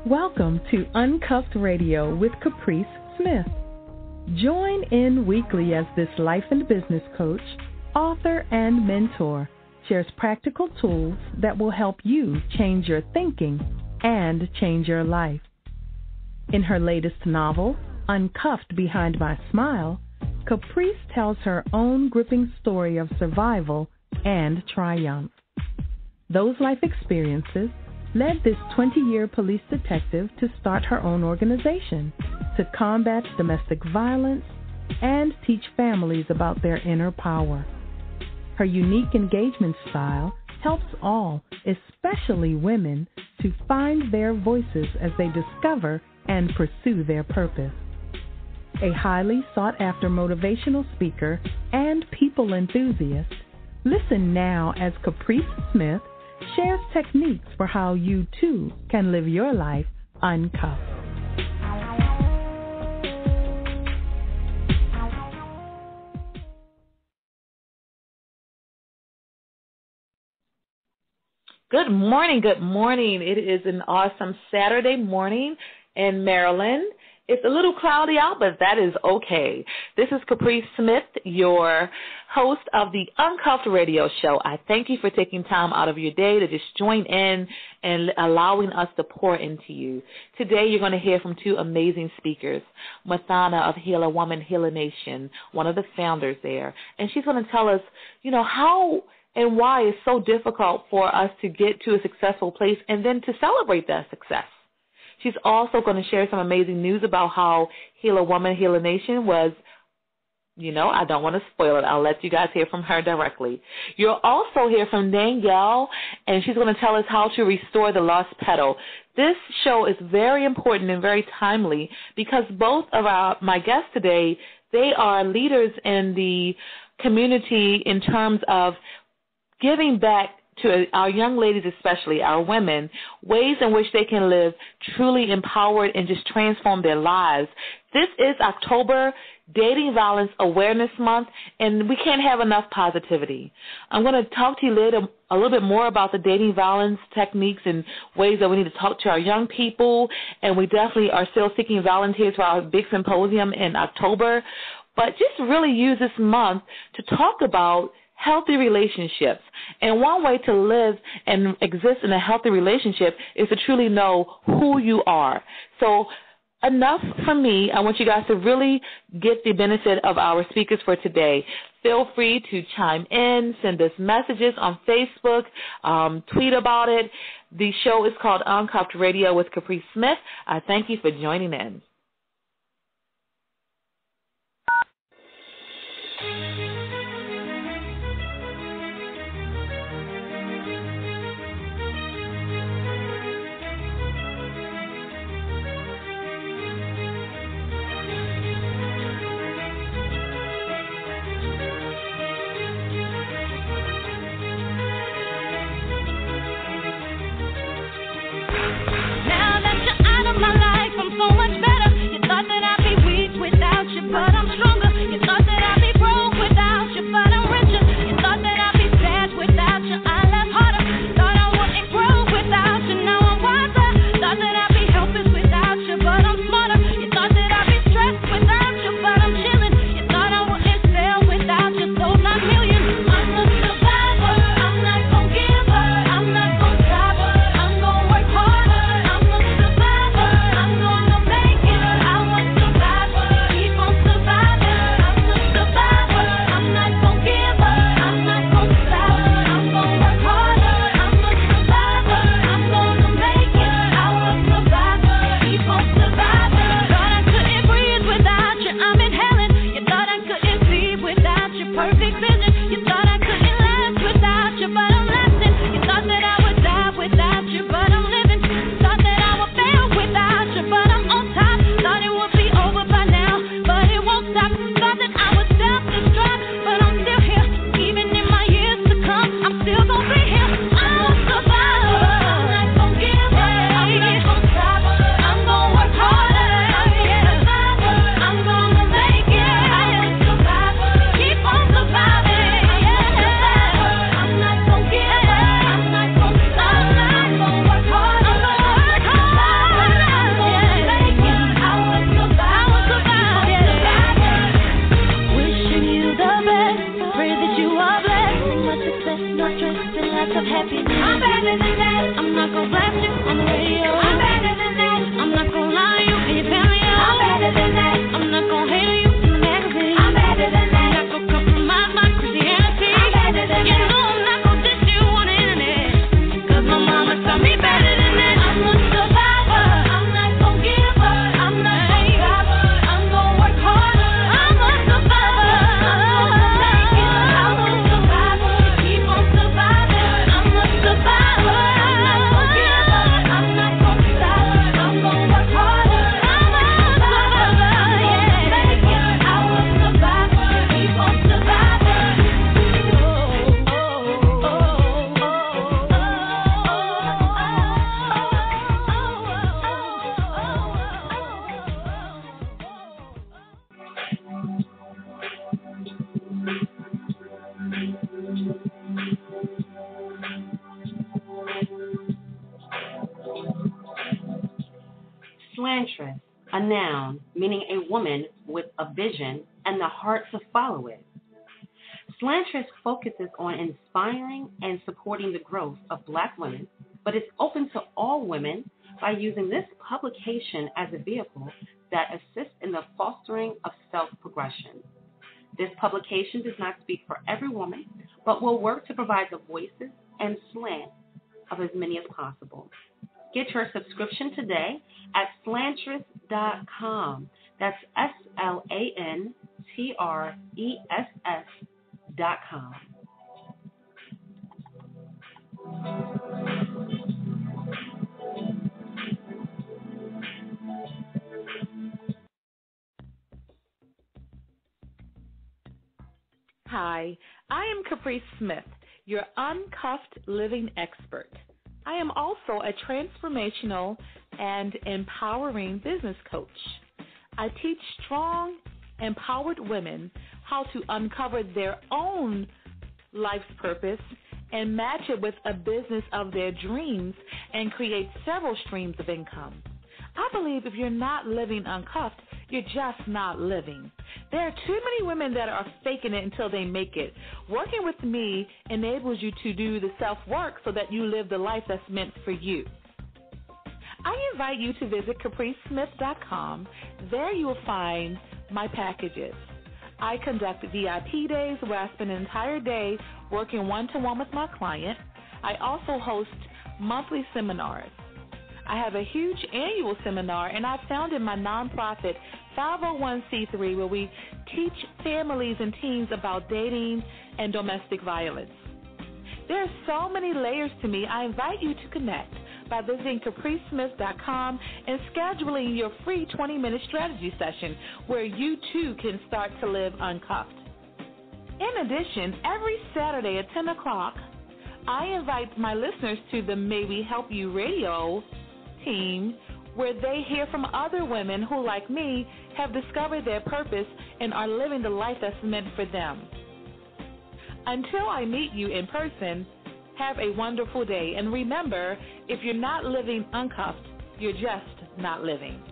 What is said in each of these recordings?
Welcome to Uncuffed Radio with Caprice Smith. Join in weekly as this life and business coach, author, and mentor shares practical tools that will help you change your thinking and change your life. In her latest novel, Uncuffed Behind My Smile, Caprice tells her own gripping story of survival and triumph. Those life experiences led this 20-year police detective to start her own organization to combat domestic violence and teach families about their inner power. Her unique engagement style helps all, especially women, to find their voices as they discover and pursue their purpose. A highly sought-after motivational speaker and people enthusiast, listen now as Caprice Smith shares techniques for how you, too, can live your life uncuffed. Good morning, good morning. It is an awesome Saturday morning in Maryland. It's a little cloudy out, but that is okay. This is Caprice Smith, your host of the Uncuffed Radio Show. I thank you for taking time out of your day to just join in and allowing us to pour into you. Today you're going to hear from two amazing speakers, Mothyna of Heal a Woman, Heal a Nation, one of the founders there. And she's going to tell us, how and why it's so difficult for us to get to a successful place and then to celebrate that success. She's also going to share some amazing news about how Heal a Woman, Heal a Nation was, I don't want to spoil it. I'll let you guys hear from her directly. You'll also hear from Danielle, and she's going to tell us how to restore the lost petal. This show is very important and very timely because both of my guests today, they are leaders in the community in terms of giving back to our young ladies, especially our women, ways in which they can live truly empowered and just transform their lives. This is October Dating Violence Awareness Month, and we can't have enough positivity. I'm going to talk to you later a little bit more about the dating violence techniques and ways that we need to talk to our young people, and we definitely are still seeking volunteers for our big symposium in October. But just really use this month to talk about healthy relationships. And one way to live and exist in a healthy relationship is to truly know who you are. So enough from me. I want you guys to really get the benefit of our speakers for today. Feel free to chime in, send us messages on Facebook, tweet about it. The show is called Uncuffed Radio with Caprice Smith. I thank you for joining in. So much better. happy. I'm better than that. I'm not gonna blast you on the radio. I'm better than that. I'm not gonna lie to you and your family. I'm better than that. I'm not gonna hate you in the magazine. I'm better than that. I'm not gonna compromise my Christianity. I'm better than that. You know I'm not gonna diss you on the internet. Cause my mama taught me better than that. I'm a survivor. I'm not gonna give up. I'm not gonna give up. I'm gonna work harder. I'm a survivor. I'm a survivor. Keep on surviving. I'm a survivor. I'm not gonna give up. I'm not gonna stop. I'm gonna work harder. I'm a survivor. Yeah. I will survivor. Keep on surviving. Slantress, a noun meaning a woman with a vision and the heart to follow it. Slantress focuses on inspiring and supporting the growth of Black women, but is open to all women by using this publication as a vehicle that assists in the fostering of self-progression. This publication does not speak for every woman, but will work to provide the voices and slant of as many as possible. Get your subscription today at slantress.com. That's SLANTRESS.com. Hi, I am Caprice Smith, your Uncuffed living expert. I am also a transformational and empowering business coach. I teach strong, empowered women how to uncover their own life's purpose and match it with a business of their dreams and create several streams of income. I believe if you're not living uncuffed, you're just not living. There are too many women that are faking it until they make it. Working with me enables you to do the self-work so that you live the life that's meant for you. I invite you to visit capricesmith.com. There you will find my packages. I conduct VIP days where I spend an entire day working one-to-one with my client. I also host monthly seminars. I have a huge annual seminar, and I've founded my nonprofit 501c3 where we teach families and teens about dating and domestic violence. There are so many layers to me. I invite you to connect by visiting capricesmith.com and scheduling your free 20-minute strategy session where you too can start to live uncuffed. In addition, every Saturday at 10 o'clock, I invite my listeners to the May We Help You radio team where they hear from other women who, like me, have discovered their purpose and are living the life that's meant for them. Until I meet you in person, have a wonderful day. And remember, if you're not living uncuffed, you're just not living.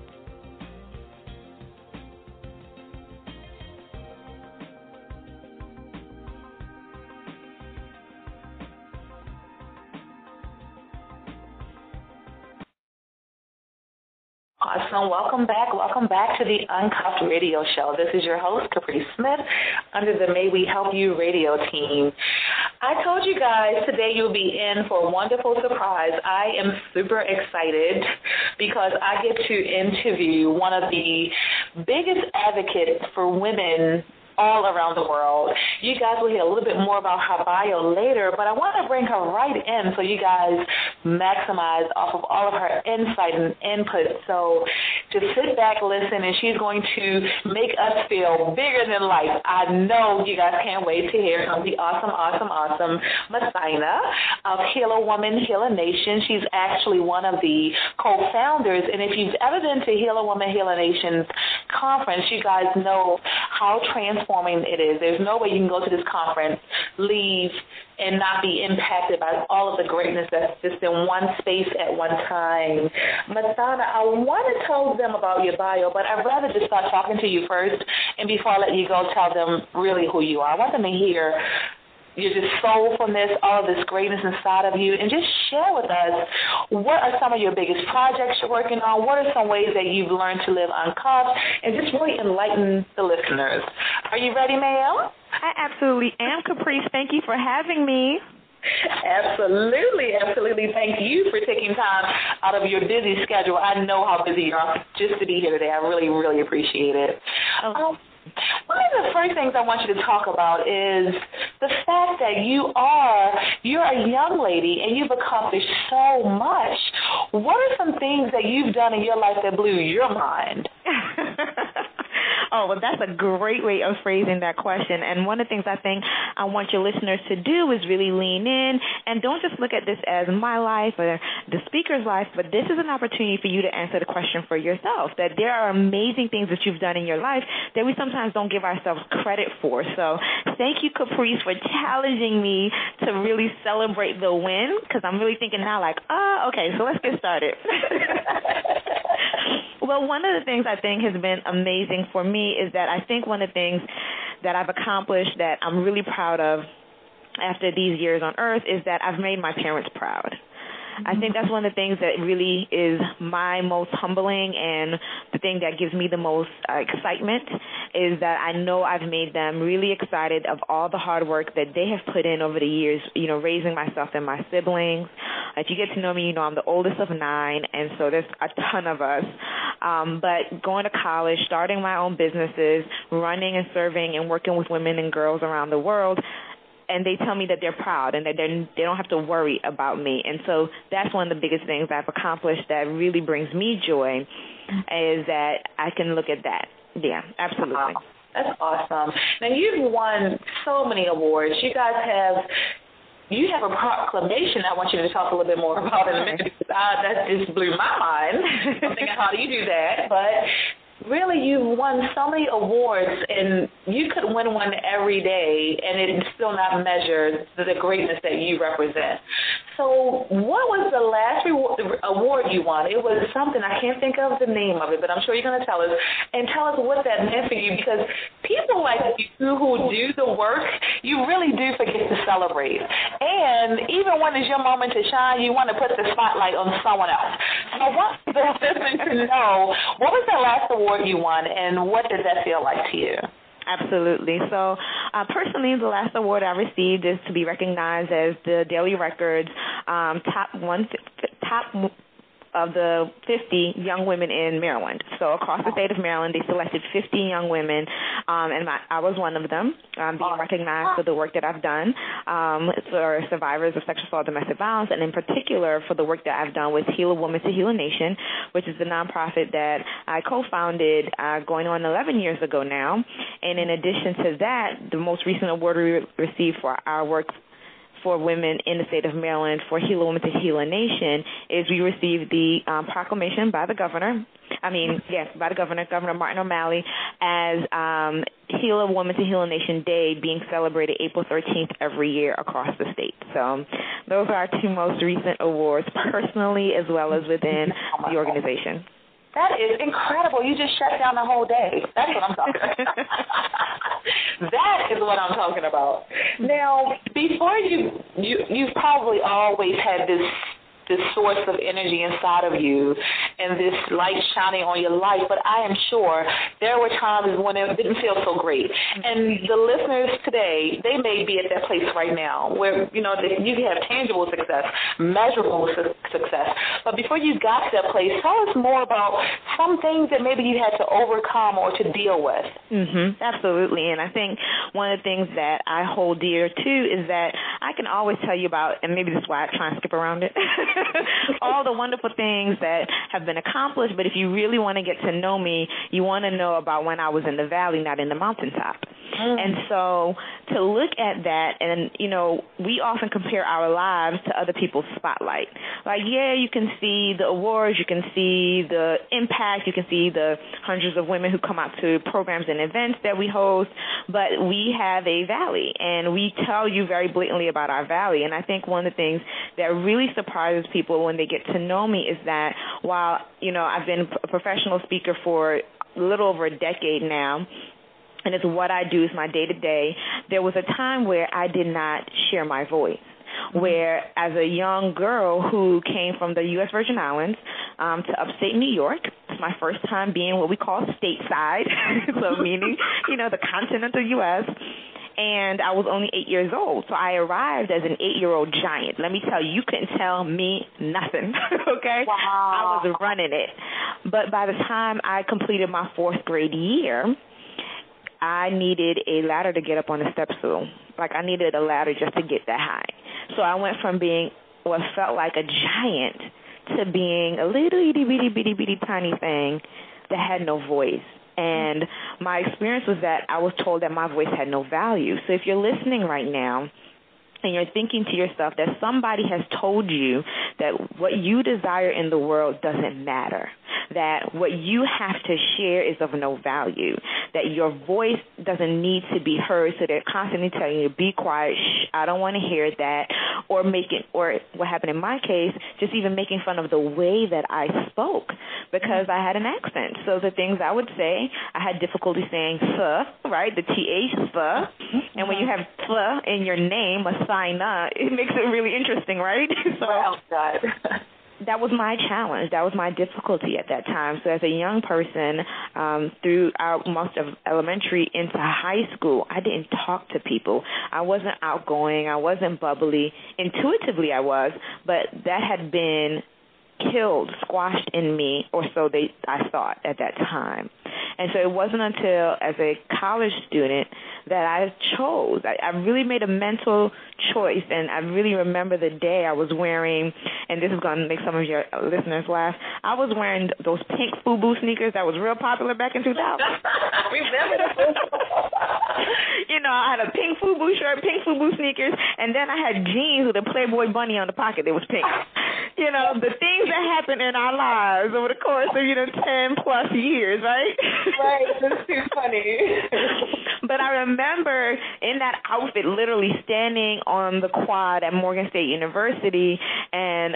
Awesome. Welcome back to the Uncuffed Radio Show. This is your host, Caprice Smith, under the May We Help You radio team. I told you guys today you'll be in for a wonderful surprise. I am super excited because I get to interview one of the biggest advocates for women all around the world. You guys will hear a little bit more about her bio later, but I want to bring her right in so you guys maximize off of all of her insight and input. So just sit back, listen, and she's going to make us feel bigger than life. I know you guys can't wait to hear from the awesome Mothyna of Heal a Woman, Heal a Nation. She's actually one of the co-founders, and if you've ever been to Heal a Woman, Heal a Nation's conference, you guys know how transforming it is. There's no way you can go to this conference, leave, and not be impacted by all of the greatness that's just in one space at one time. Mothyna, I want to tell them about your bio, but I'd rather just start talking to you first, and before I let you go, tell them really who you are. I want them to hear your just soulfulness, all of this greatness inside of you, and just share with us what are some of your biggest projects you're working on, what are some ways that you've learned to live uncuffed, and just really enlighten the listeners. Are you ready, Mel? I absolutely am, Caprice. Thank you for having me. Absolutely. Thank you for taking time out of your busy schedule. I know how busy you are just to be here today. I really appreciate it. One of the first things I want you to talk about is the fact that you're a young lady and you've accomplished so much. What are some things that you've done in your life that blew your mind? Oh, well, that's a great way of phrasing that question. And one of the things I think I want your listeners to do is really lean in and don't just look at this as my life or the speaker's life, but this is an opportunity for you to answer the question for yourself, that there are amazing things that you've done in your life that we sometimes don't give ourselves credit for. So thank you, Caprice, for challenging me to really celebrate the win, because I'm really thinking now like, okay, so let's get started. Well, one of the things I think has been amazing for me is that I think one of the things that I've accomplished that I'm really proud of after these years on earth is that I've made my parents proud. I think that's one of the things that really is my most humbling and the thing that gives me the most excitement is that I know I've made them really excited of all the hard work that they have put in over the years, raising myself and my siblings. If you get to know me, you know I'm the oldest of 9, and so there's a ton of us. But going to college, starting my own businesses, running and serving and working with women and girls around the world, and they tell me that they're proud and that they don't have to worry about me. And so that's one of the biggest things I've accomplished that really brings me joy is that I can look at that. Yeah, absolutely. Wow. That's awesome. Now, you've won so many awards. You have a proclamation I want you to talk a little bit more about in a minute because that just blew my mind. I'm thinking, how do you do that? But really, you've won so many awards, and you could win one every day, and it's still not measure the greatness that you represent. So what was the last award you won? It was something, I can't think of the name of it, but I'm sure you're going to tell us, and tell us what that meant for you, because people like you who do the work, you really do forget to celebrate. And even when it's your moment to shine, you want to put the spotlight on someone else. So I want the listeners to know, what was that last award you won, and what did that feel like to you? Absolutely. So personally, the last award I received is to be recognized as the Daily Record's top of the 50 young women in Maryland. So across the state of Maryland, they selected 50 young women, and I was one of them, being recognized for the work that I've done for survivors of sexual assault and domestic violence, and in particular for the work that I've done with Heal a Woman to Heal a Nation, which is the nonprofit that I co-founded going on 11 years ago now. And in addition to that, the most recent award we received for our work for women in the state of Maryland for Heal a Woman to Heal a Nation is we received the proclamation by the governor, Governor Martin O'Malley, as Heal a Woman to Heal a Nation Day being celebrated April 13th every year across the state. So those are our two most recent awards personally as well as within the organization. That is incredible. You just shut down the whole day. That's what I'm talking about. That is what I'm talking about. Now, before you've probably always had this source of energy inside of you and this light shining on your life, but I am sure there were times when it didn't feel so great. And the listeners today, they may be at that place right now where, you can have tangible success, measurable success. But before you got to that place, tell us more about some things that maybe you had to overcome or to deal with. Absolutely. And I think one of the things that I hold dear, too, is that I can always tell you about, and maybe this is why I try and skip around it, all the wonderful things that have been accomplished, but if you really want to get to know me, you want to know about when I was in the valley, not in the mountaintop. And so to look at that, and, we often compare our lives to other people's spotlight. Like, you can see the awards, you can see the impact, you can see the hundreds of women who come out to programs and events that we host, but we have a valley, and we tell you very blatantly about our valley. And I think one of the things that really surprises people when they get to know me is that while, I've been a professional speaker for a little over a decade now, and it's what I do. It's my day-to-day. There was a time where I did not share my voice, where as a young girl who came from the U.S. Virgin Islands to upstate New York, it's my first time being what we call stateside, so meaning, the continental U.S., and I was only 8 years old. So I arrived as an 8-year-old giant. Let me tell you, you couldn't tell me nothing, okay? Wow. I was running it. But by the time I completed my 4th grade year, I needed a ladder to get up on the step stool. Like, I needed a ladder just to get that high. So I went from being what felt like a giant to being a little itty-bitty tiny thing that had no voice. And my experience was that I was told that my voice had no value. So if you're listening right now and you're thinking to yourself that somebody has told you that what you desire in the world doesn't matter, that what you have to share is of no value, that your voice doesn't need to be heard, so they're constantly telling you, be quiet, shh, I don't want to hear that, or what happened in my case, just even making fun of the way that I spoke because I had an accent. So the things I would say, I had difficulty saying right, the TH, and when you have in your name, Mothyna, it makes it really interesting, right? So, well done. That was my challenge. That was my difficulty at that time. So as a young person, throughout most of elementary into high school, I didn't talk to people. I wasn't outgoing. I wasn't bubbly. Intuitively I was, but that had been killed, squashed in me, or so I thought at that time. And so it wasn't until as a college student that I chose. I really made a mental choice, and I really remember the day I was wearing, and this is going to make some of your listeners laugh, I was wearing those pink FUBU sneakers that was real popular back in 2000. Remember those? I had a pink FUBU shirt, pink FUBU sneakers, and then I had jeans with a Playboy bunny on the pocket that was pink. The things that happen in our lives over the course of, 10-plus years, right? Right, that's too funny. But I remember in that outfit literally standing on the quad at Morgan State University, and,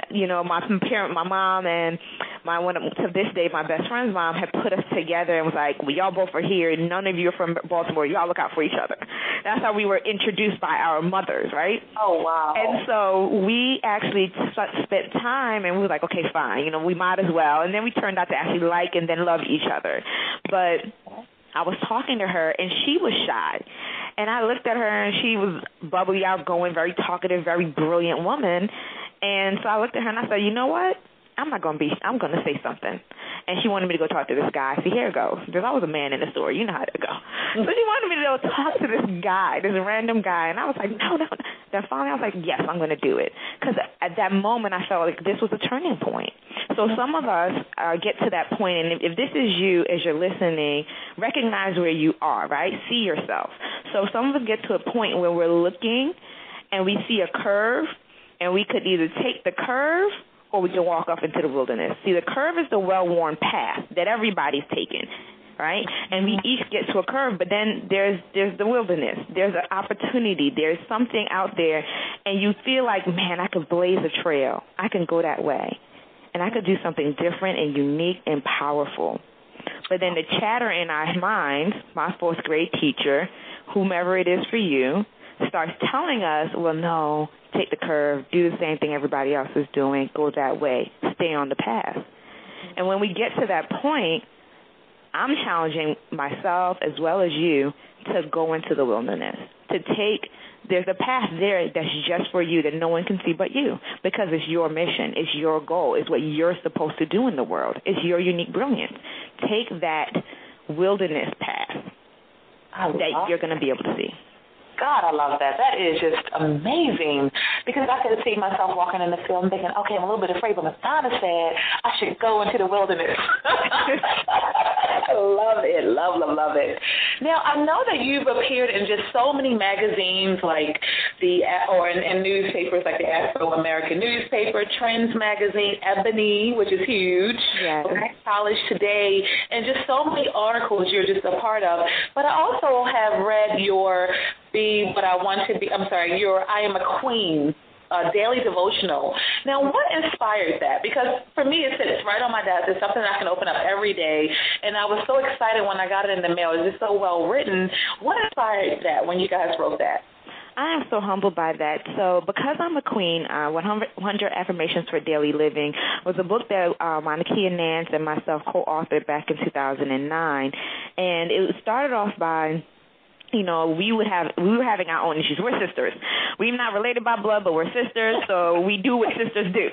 my mom and to this day, my best friend's mom had put us together and was like, well, y'all both are here. None of you are from Baltimore. Y'all look out for each other. That's how we were introduced by our mothers, right? Oh, wow. And so we actually spent time, and we were like, okay, fine. We might as well. And then we turned out to actually like and then love each other. But I was talking to her, and she was shy. And I looked at her, and she was bubbly, outgoing, very talkative, very brilliant woman. And so I looked at her, and I said, you know what? I'm going to say something. And she wanted me to go talk to this guy. See, here it goes. There's always a man in the story. You know how to go. So she wanted me to go talk to this guy, this random guy. And I was like, no. Then finally I was like, yes, I'm going to do it. Because at that moment I felt like this was a turning point. So some of us get to that point, and if this is you as you're listening, recognize where you are, right? See yourself. So some of us get to a point where we're looking and we see a curve, and we could either take the curve or we can walk off into the wilderness. See, the curve is the well-worn path that everybody's taken, right? And we each get to a curve, but then there's the wilderness. There's an opportunity. There's something out there, and you feel like, man, I could blaze a trail. I can go that way, and I could do something different and unique and powerful. But then the chatter in our minds, my 4th grade teacher, whomever it is for you, starts telling us, well, no, take the curve, do the same thing everybody else is doing, go that way, stay on the path. And when we get to that point, I'm challenging myself as well as you to go into the wilderness, there's a path there that's just for you that no one can see but you, because it's your mission, it's your goal, it's what you're supposed to do in the world, it's your unique brilliance. Take that wilderness path that you're going to be able to see. God, I love that. That is just amazing, because I could see myself walking in the field and thinking, okay, I'm a little bit afraid, but Mothyna said I should go into the wilderness. Love it. Love it. Now, I know that you've appeared in just so many magazines like in newspapers like the Afro-American newspaper, Trends magazine, Ebony, which is huge, yes. Black College Today, and just so many articles you're just a part of. But I also have read your I Am a Queen daily devotional. Now, what inspired that? Because for me, it sits right on my desk. It's something I can open up every day, and I was so excited when I got it in the mail. It's just so well written. What inspired that when you guys wrote that? I am so humbled by that. So Because I'm a Queen, 100 Affirmations for Daily Living was a book that Monica Nance and myself co-authored back in 2009. And it started off by, we were having our own issues. We're sisters. We're not related by blood, but we're sisters, so we do what sisters do.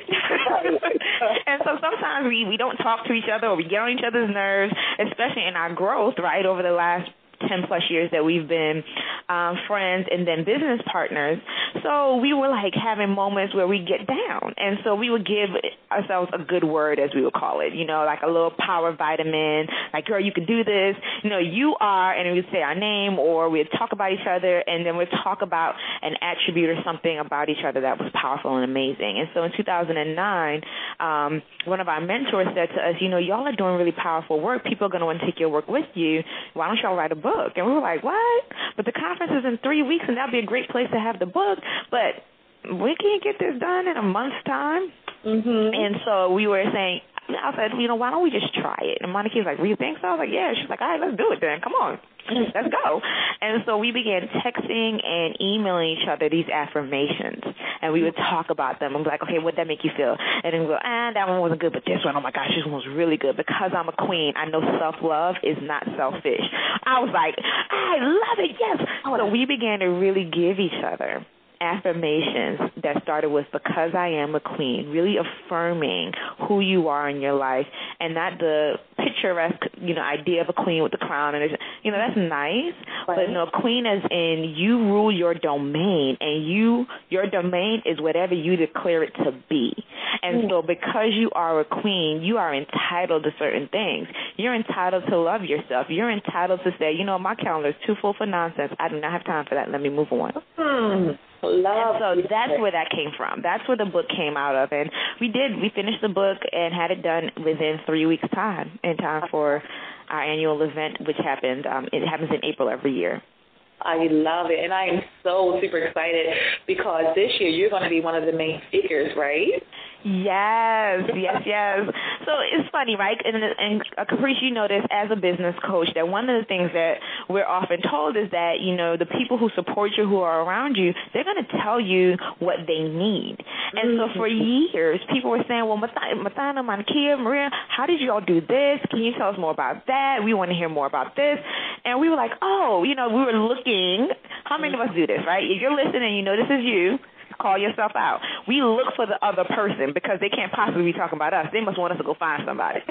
And so sometimes we don't talk to each other, or we get on each other's nerves, especially in our growth, right, over the last 10-plus years that we've been friends and then business partners. So we were like having moments where we get down. And so we would give ourselves a good word, as we would call it, like a little power vitamin, like, girl, you can do this. You are, and we'd say our name, or we'd talk about each other, and then we'd talk about an attribute or something about each other that was powerful and amazing. And so in 2009, one of our mentors said to us, y'all are doing really powerful work. People are going to want to take your work with you. Why don't y'all write a book? And we were like, what? But the conference is in 3 weeks, and that'd be a great place to have the book. But we can't get this done in a month's time. Mm-hmm. And so we were saying, I said, why don't we just try it? And Monica's like, you think so? I was like, yeah. She's like, all right, let's do it then. Come on. Let's go. And so we began texting and emailing each other these affirmations, and we would talk about them and be like, okay, what'd that make you feel? And then we go, that one wasn't good, but this one, oh my gosh, this one was really good. Because I'm a queen, I know self-love is not selfish. I was like, I love it, yes. So we began to really give each other affirmations that started with because I am a queen, really affirming who you are in your life, and not the picturesque, idea of a queen with the crown, and that's nice, right. But queen as in you rule your domain, and your domain is whatever you declare it to be. And so because you are a queen, you are entitled to certain things. You're entitled to love yourself. You're entitled to say, my calendar is too full for nonsense. I do not have time for that. Let me move on. And so that's where that came from. That's where the book came out of. And we finished the book and had it done within 3 weeks' time, in time for our annual event, which happened. It happens in April every year. I love it, and I am so super excited because this year you're going to be one of the main speakers, right? Yes. So it's funny, right? And Caprice, you know this as a business coach, that one of the things that we're often told is that, the people who support you, who are around you, they're going to tell you what they need. And so for years, people were saying, well, Mothyna, Monica, Maria, how did you all do this? Can you tell us more about that? We want to hear more about this. And we were like, we were looking. How many of us do this, right? If you're listening and this is you, call yourself out. We look for the other person because they can't possibly be talking about us. They must want us to go find somebody.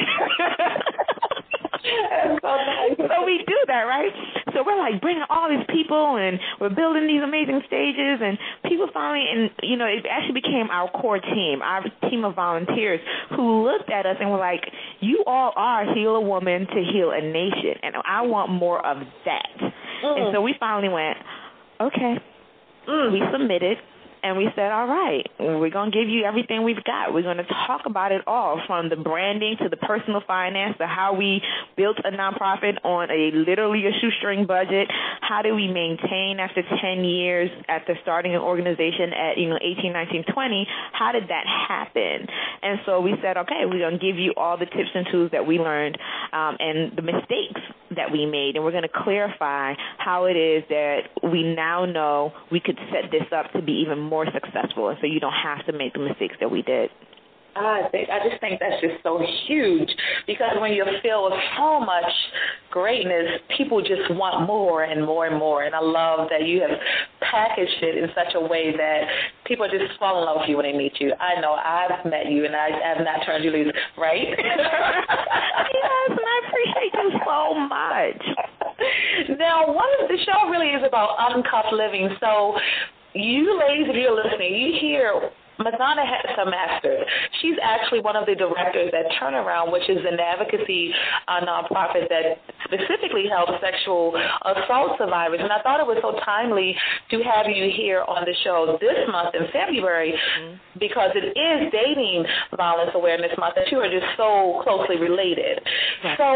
So we do that, right? So we're like bringing all these people, and we're building these amazing stages, and people finally, and it actually became our core team, our team of volunteers who looked at us and were like, you all are Heal a Woman to Heal a Nation, and I want more of that. And so we finally went, okay. We submitted. And we said, all right, we're going to give you everything we've got. We're going to talk about it all, from the branding to the personal finance to how we built a nonprofit on literally a shoestring budget. How do we maintain after 10 years after starting an organization at 18, 19, 20? How did that happen? And so we said, okay, we're going to give you all the tips and tools that we learned and the mistakes that we made, and we're going to clarify how it is that we now know we could set this up to be even more successful, and so you don't have to make the mistakes that we did. I just think that's just so huge, because when you're filled with so much greatness, people just want more and more and more. And I love that you have packaged it in such a way that people just fall in love with you when they meet you. I know I've met you, and I have not turned you loose, right? Yes, and I appreciate you so much. Now, the show really is about uncuffed living. So you ladies, if you're listening, you hear Mothyna Master. She's actually one of the directors at Turnaround, which is an advocacy nonprofit that specifically helps sexual assault survivors. And I thought it was so timely to have you here on the show this month in February, because it is Dating Violence Awareness Month, and you are just so closely related. Right. So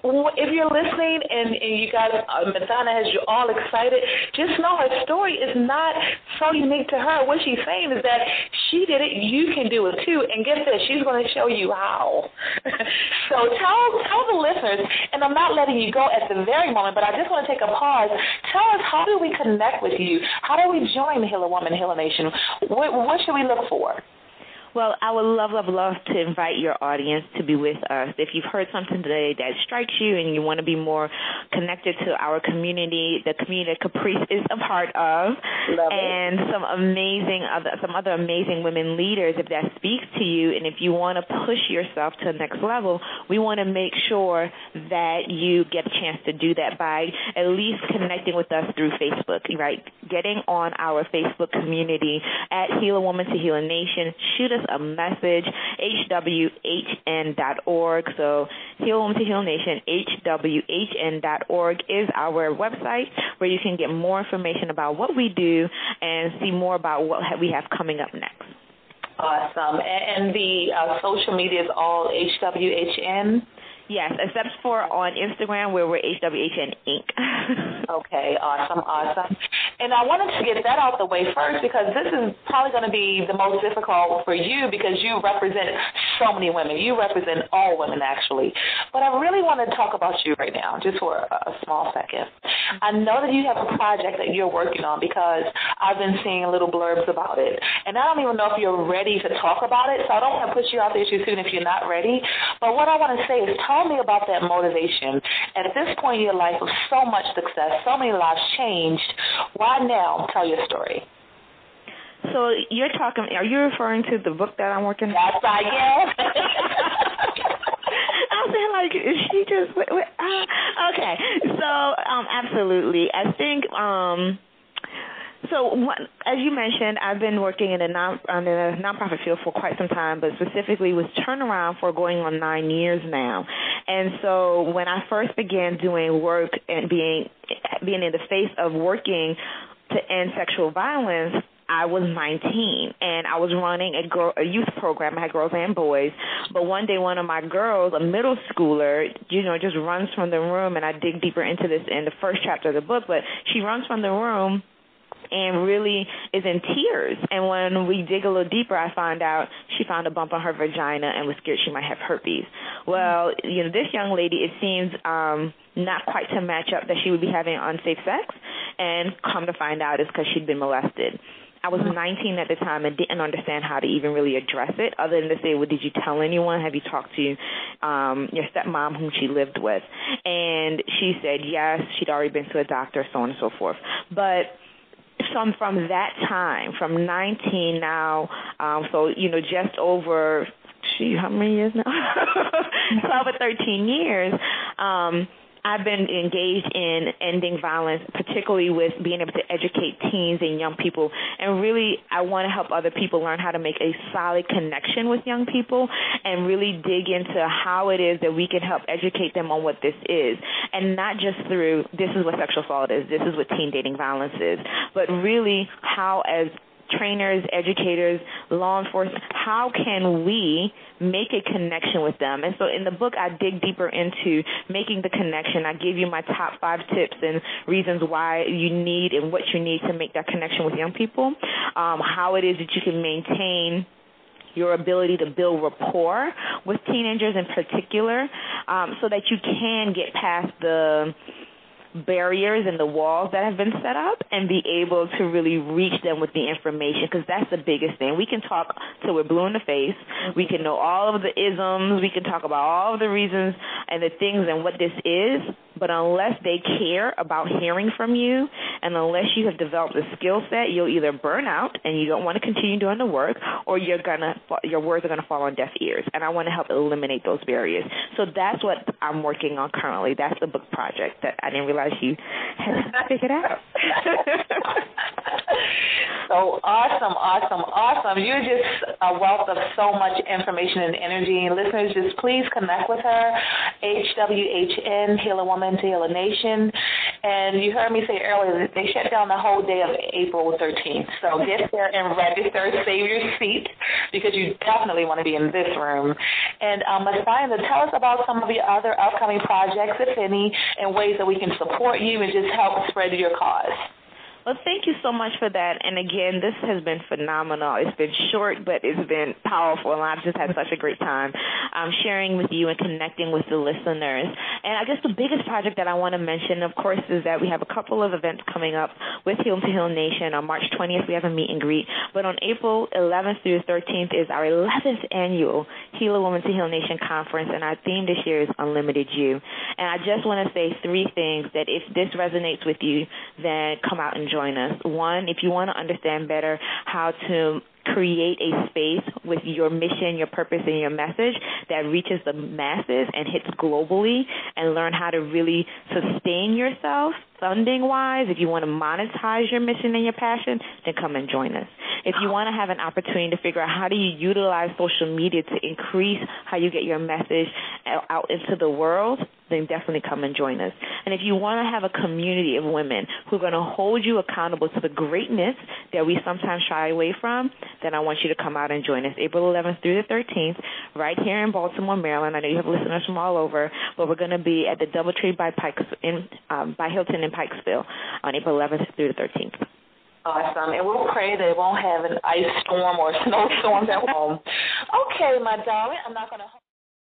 if you're listening and you guys, Mothyna has you all excited, just know her story is not so unique to her. What she's saying is that she did it, you can do it too, and get this, she's going to show you how. So tell the listeners, and I'm not letting you go at the very moment, but I just want to take a pause. Tell us, how do we connect with you? How do we join the Healer Woman, Healer Nation? What should we look for? Well, I would love to invite your audience to be with us. If you've heard something today that strikes you and you want to be more connected to our community, the community that Caprice is a part of, and some other amazing women leaders, if that speaks to you, and if you want to push yourself to the next level, we want to make sure that you get a chance to do that by at least connecting with us through Facebook, right? Getting on our Facebook community at Healer Woman to Healer Nation. Shoot us a message, hwhn.org. So Healer Woman to Healer Nation, hwhn.org is our website where you can get more information about what we do and see more about what we have coming up next. Awesome. And the social media is all HWHN? Yes, except for on Instagram where we're HWHN Inc. Okay, awesome. And I wanted to get that out the way first because this is probably going to be the most difficult for you because you represent so many women. You represent all women, actually. But I really want to talk about you right now, just for a small second. I know that you have a project that you're working on because I've been seeing little blurbs about it. And I don't even know if you're ready to talk about it, so I don't want to put you out there too soon if you're not ready. But what I want to say is tell me about that motivation. At this point in your life of so much success, so many lives changed, why now tell your story? So are you referring to the book that I'm working on? Yes, I am. I was saying, like, is she just, okay. So, absolutely. I think, as you mentioned, I've been working in the nonprofit field for quite some time, but specifically with turnaround for going on 9 years now. And so when I first began doing work and being in the face of working to end sexual violence, I was 19, and I was running a youth program. I had girls and boys. But one day, one of my girls, a middle schooler, just runs from the room, and I dig deeper into this in the first chapter of the book, but she runs from the room and really is in tears. And when we dig a little deeper, I find out she found a bump on her vagina and was scared she might have herpes. Well, this young lady, it seems not quite to match up that she would be having unsafe sex, and come to find out it's because she'd been molested. I was 19 at the time and didn't understand how to even really address it other than to say, well, did you tell anyone? Have you talked to your stepmom whom she lived with? And she said yes, she'd already been to a doctor, so on and so forth. But from that time, from 19 now, just over, how many years now? 12 or 13 years, I've been engaged in ending violence, particularly with being able to educate teens and young people. And really, I want to help other people learn how to make a solid connection with young people and really dig into how it is that we can help educate them on what this is. And not just through, this is what sexual assault is, this is what teen dating violence is, but really how as trainers, educators, law enforcement, how can we make a connection with them? And so in the book, I dig deeper into making the connection. I give you my top 5 tips and reasons why you need and what you need to make that connection with young people, how it is that you can maintain your ability to build rapport with teenagers in particular, so that you can get past the barriers and the walls that have been set up and be able to really reach them with the information, because that's the biggest thing. We can talk till we're blue in the face. We can know all of the isms. We can talk about all of the reasons and the things and what this is, but unless they care about hearing from you and unless you have developed a skill set, you'll either burn out and you don't want to continue doing the work, or your words are going to fall on deaf ears. And I want to help eliminate those barriers. So that's what I'm working on currently. That's the book project that I didn't realize you had figured out. So awesome. You're just a wealth of so much information and energy. Listeners, just please connect with her, HWHN, Healer Woman to Healer Nation. And you heard me say earlier that they shut down the whole day of April 13th. So get there and register, save your seat, because you definitely want to be in this room. And Mothyna, tell us about some of your other upcoming projects, if any, and ways that we can support you and just help spread your cause. Well, thank you so much for that. And again, this has been phenomenal. It's been short, but it's been powerful, and I've just had such a great time sharing with you and connecting with the listeners. And I guess the biggest project that I want to mention, of course, is that we have a couple of events coming up with Heal to Heal Nation. On March 20th, we have a meet and greet. But on April 11th through 13th is our 11th annual Heal a Woman to Heal Nation conference, and our theme this year is Unlimited You. And I just want to say three things that if this resonates with you, then come out and join us. One, if you want to understand better how to create a space with your mission, your purpose, and your message that reaches the masses and hits globally, and learn how to really sustain yourself funding-wise. If you want to monetize your mission and your passion, then come and join us. If you want to have an opportunity to figure out how do you utilize social media to increase how you get your message out into the world, then definitely come and join us. And if you want to have a community of women who are going to hold you accountable to the greatness that we sometimes shy away from, then I want you to come out and join us April 11th through the 13th right here in Baltimore, Maryland. I know you have listeners from all over, but we're going to be at the DoubleTree by Hilton in Pikesville on April 11th through the 13th. Awesome. And we'll pray they won't have an ice storm or snowstorms at home. Okay, my darling, I'm not going to...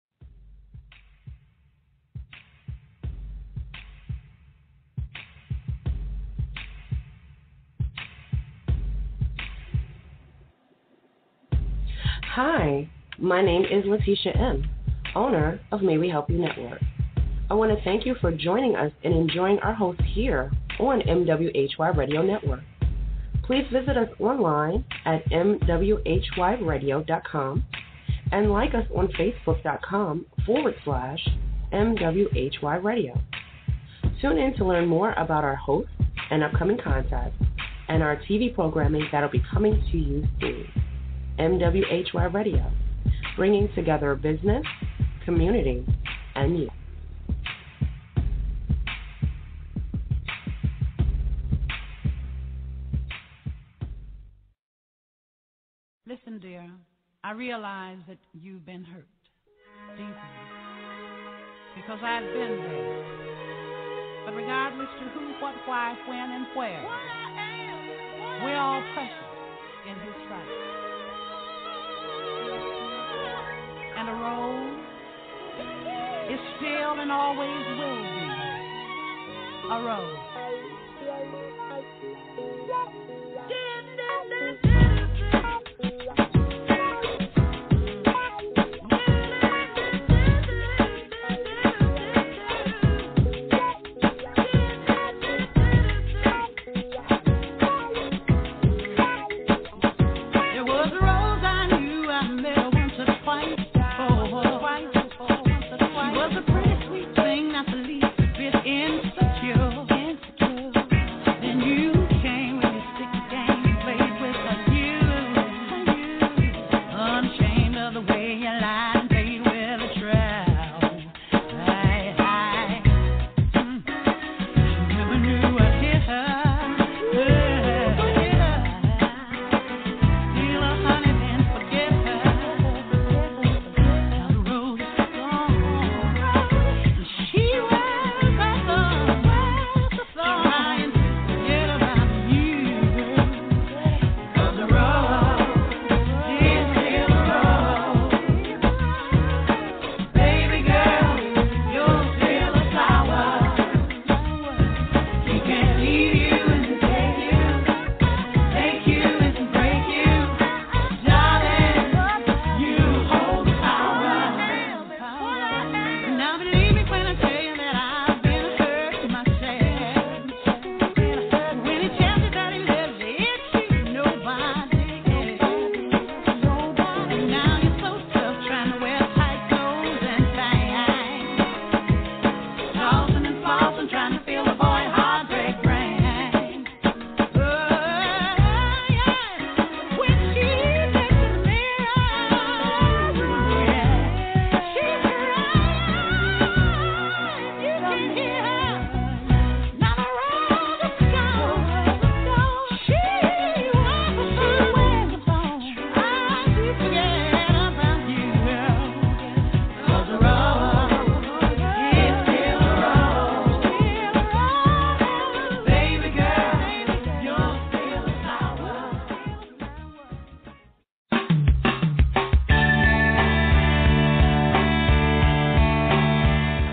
Hi, my name is Letitia M., owner of May We Help You Network. I want to thank you for joining us and enjoying our host here on MWHY Radio Network. Please visit us online at mwhyradio.com and like us on facebook.com/MWHY Radio. Tune in to learn more about our hosts and upcoming contests and our TV programming that will be coming to you soon. MWHY Radio, bringing together business, community, and you. Listen, dear, I realize that you've been hurt deeply because I've been there. But regardless to who, what, why, when, and where, we're all precious in His sight. And a rose is still and always will be a rose.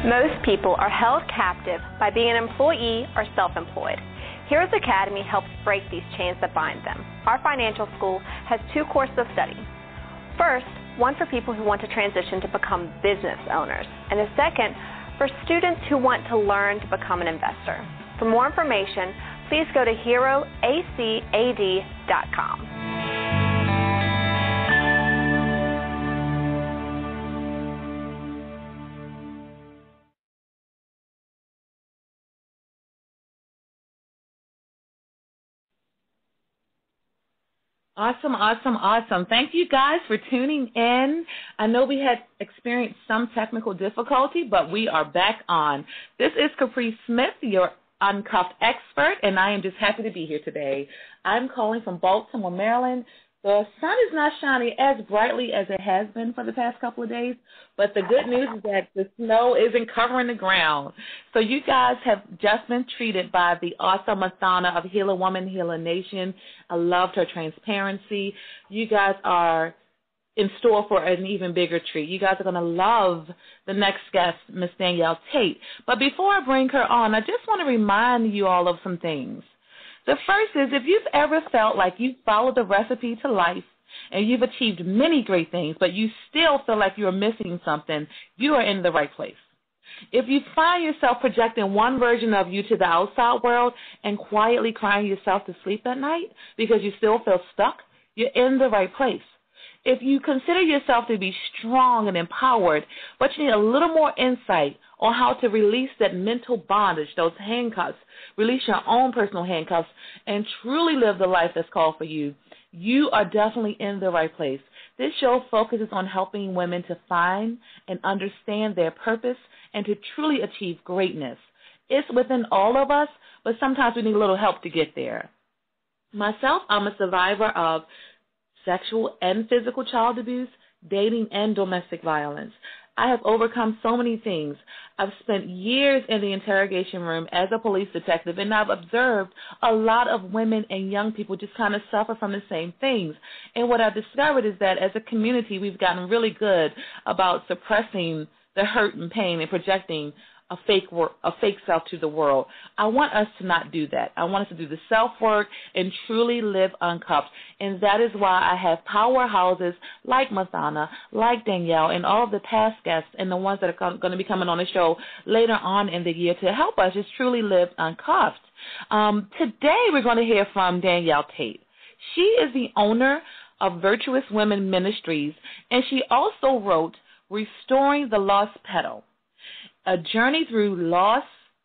Most people are held captive by being an employee or self-employed. Heroes Academy helps break these chains that bind them. Our financial school has 2 courses of study. First, one for people who want to transition to become business owners, and the second for students who want to learn to become an investor. For more information, please go to heroacad.com. Awesome, awesome, awesome. Thank you guys for tuning in. I know we had experienced some technical difficulty, but we are back on. This is Caprice Smith, your Uncuffed expert, and I am just happy to be here today. I'm calling from Baltimore, Maryland. The sun is not shining as brightly as it has been for the past couple of days, but the good news is that the snow isn't covering the ground. So you guys have just been treated by the Author Mothyna of Heal a Woman, Heal a Nation. I loved her transparency. You guys are in store for an even bigger treat. You guys are going to love the next guest, Miss Danielle Tate. But before I bring her on, I just want to remind you all of some things. The first is, if you've ever felt like you've followed the recipe to life and you've achieved many great things, but you still feel like you're missing something, you are in the right place. If you find yourself projecting one version of you to the outside world and quietly crying yourself to sleep at night because you still feel stuck, you're in the right place. If you consider yourself to be strong and empowered, but you need a little more insight on how to release that mental bondage, those handcuffs, release your own personal handcuffs, and truly live the life that's called for you, you are definitely in the right place. This show focuses on helping women to find and understand their purpose and to truly achieve greatness. It's within all of us, but sometimes we need a little help to get there. Myself, I'm a survivor of sexual and physical child abuse, dating, and domestic violence. I have overcome so many things. I've spent years in the interrogation room as a police detective, and I've observed a lot of women and young people just kind of suffer from the same things. And what I've discovered is that as a community, we've gotten really good about suppressing the hurt and pain and projecting a fake self to the world. I want us to not do that. I want us to do the self-work and truly live uncuffed. And that is why I have powerhouses like Mothyna, like Danielle, and all of the past guests and the ones that are going to be coming on the show later on in the year to help us just truly live uncuffed. Today we're going to hear from Danielle Tate. She is the owner of Virtuous Woman Ministries, and she also wrote Restoring the Lost Petal, a journey through the loss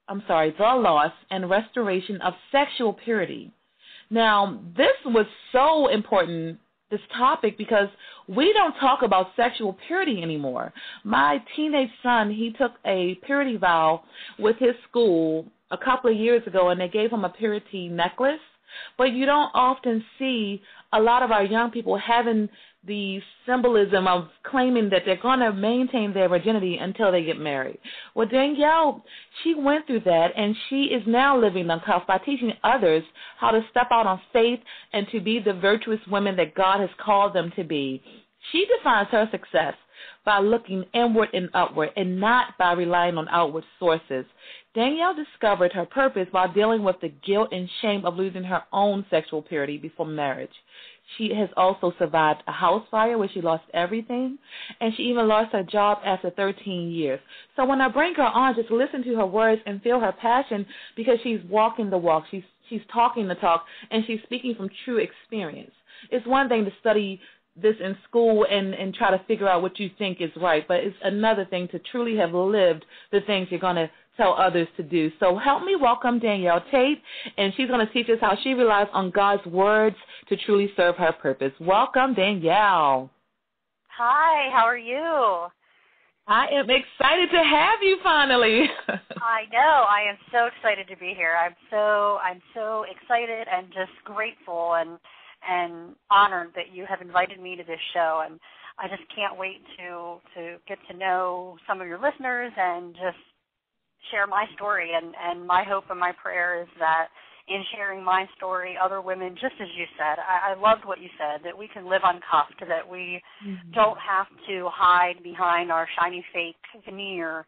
and restoration of sexual purity. Now, this was so important, this topic, because we don't talk about sexual purity anymore. My teenage son, he took a purity vow with his school a couple of years ago, and they gave him a purity necklace. But you don't often see a lot of our young people having the symbolism of claiming that they're going to maintain their virginity until they get married. Well, Danielle, she went through that, and she is now living uncuffed by teaching others how to step out on faith and to be the virtuous women that God has called them to be. She defines her success by looking inward and upward and not by relying on outward sources. Danielle discovered her purpose while dealing with the guilt and shame of losing her own sexual purity before marriage. She has also survived a house fire where she lost everything, and she even lost her job after 13 years. So when I bring her on, just listen to her words and feel her passion, because she's walking the walk. She's talking the talk, and she's speaking from true experience. It's one thing to study this in school and try to figure out what you think is right, but it's another thing to truly have lived the things you're going to tell others to do. So help me welcome Danielle Tate, and she's going to teach us how she relies on God's words to truly serve her purpose. Welcome, Danielle. Hi, how are you? I am excited to have you finally. I know. I am so excited to be here. I'm so excited and just grateful and honored that you have invited me to this show, and I just can't wait to get to know some of your listeners and just share my story. And my hope and my prayer is that in sharing my story, other women, just as you said, I loved what you said, that we can live uncuffed, that we don't have to hide behind our shiny fake veneer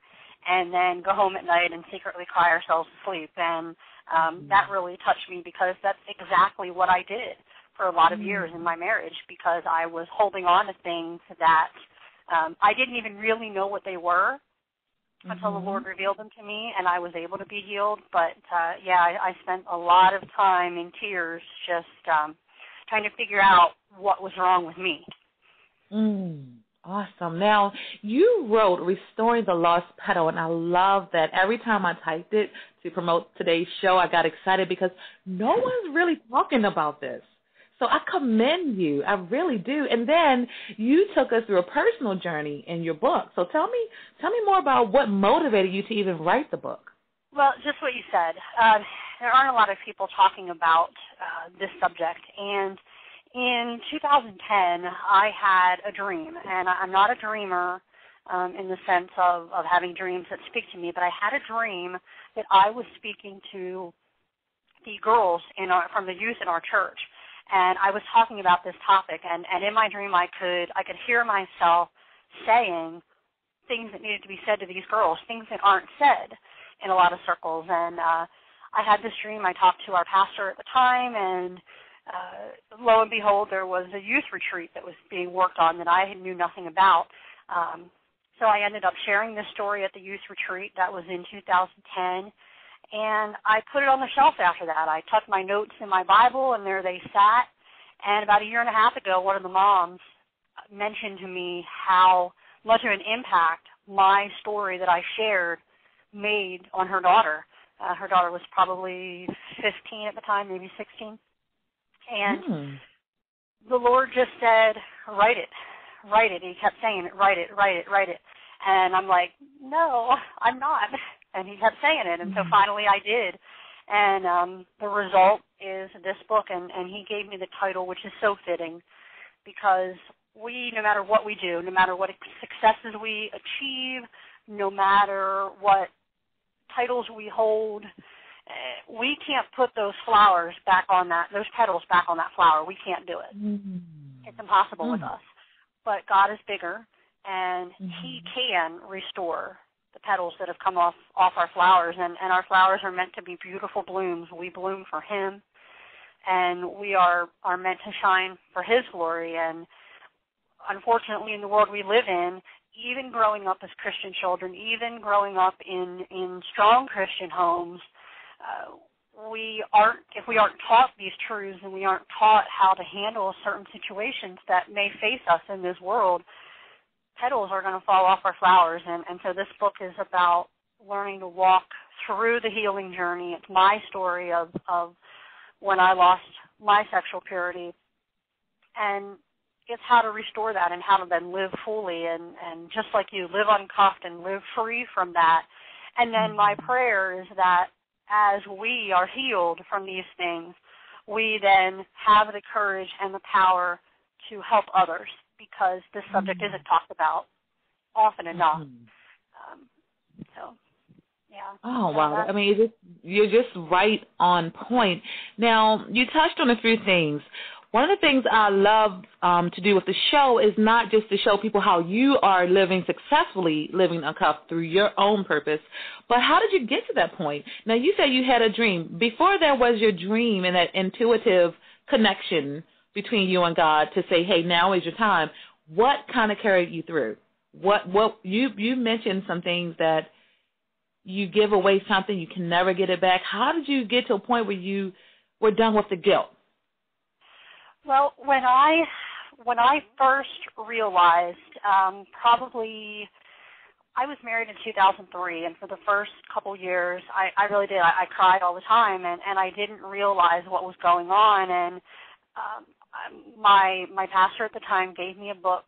and then go home at night and secretly cry ourselves to sleep. And that really touched me because that's exactly what I did for a lot of years in my marriage, because I was holding on to things that I didn't even really know what they were until the Lord revealed them to me, and I was able to be healed. But, I spent a lot of time in tears just trying to figure out what was wrong with me. Awesome. Now, you wrote Restoring the Lost Petal, and I love that. Every time I typed it to promote today's show, I got excited because no one's really talking about this. So I commend you. I really do. And then you took us through a personal journey in your book. So tell me more about what motivated you to even write the book. Well, just what you said. There aren't a lot of people talking about this subject. And in 2010, I had a dream. And I'm not a dreamer in the sense of having dreams that speak to me, but I had a dream that I was speaking to the girls from the youth in our church. And I was talking about this topic, and in my dream I could hear myself saying things that needed to be said to these girls, things that aren't said in a lot of circles. And I had this dream. I talked to our pastor at the time, and lo and behold, there was a youth retreat that was being worked on that I knew nothing about. So I ended up sharing this story at the youth retreat. That was in 2010. And I put it on the shelf after that. I tucked my notes in my Bible, and there they sat. And about a year and a half ago, one of the moms mentioned to me how much of an impact my story that I shared made on her daughter. Her daughter was probably 15 at the time, maybe 16. And the Lord just said, write it. He kept saying it, write it. And I'm like, no, I'm not. And he kept saying it, and so finally I did. And the result is this book, and he gave me the title, which is so fitting, because no matter what we do, no matter what successes we achieve, no matter what titles we hold, we can't put those petals back on that flower. We can't do it. It's impossible with us. But God is bigger, and he can restore the petals that have come off our flowers, and our flowers are meant to be beautiful blooms. We bloom for him, and we are meant to shine for his glory. And unfortunately, in the world we live in, even growing up as Christian children, even growing up in strong Christian homes, if we aren't taught these truths, and we aren't taught how to handle certain situations that may face us in this world, petals are going to fall off our flowers. And so this book is about learning to walk through the healing journey. It's my story of when I lost my sexual purity, and it's how to restore that and how to then live fully and just like you, live uncuffed and live free from that. And then my prayer is that as we are healed from these things, we then have the courage and the power to help others, because this subject isn't talked about often enough. Oh, wow. I mean, you're just right on point. Now, you touched on a few things. One of the things I love to do with the show is not just to show people how you are successfully living uncuffed through your own purpose, but how did you get to that point? Now, you said you had a dream. Before there was your dream and that intuitive connection between you and God to say, hey, now is your time, what kind of carried you through? What you mentioned some things that you give away something, you can never get it back. How did you get to a point where you were done with the guilt? Well, when I first realized, probably I was married in 2003, and for the first couple years, I really did. I cried all the time, and I didn't realize what was going on. And my pastor at the time gave me a book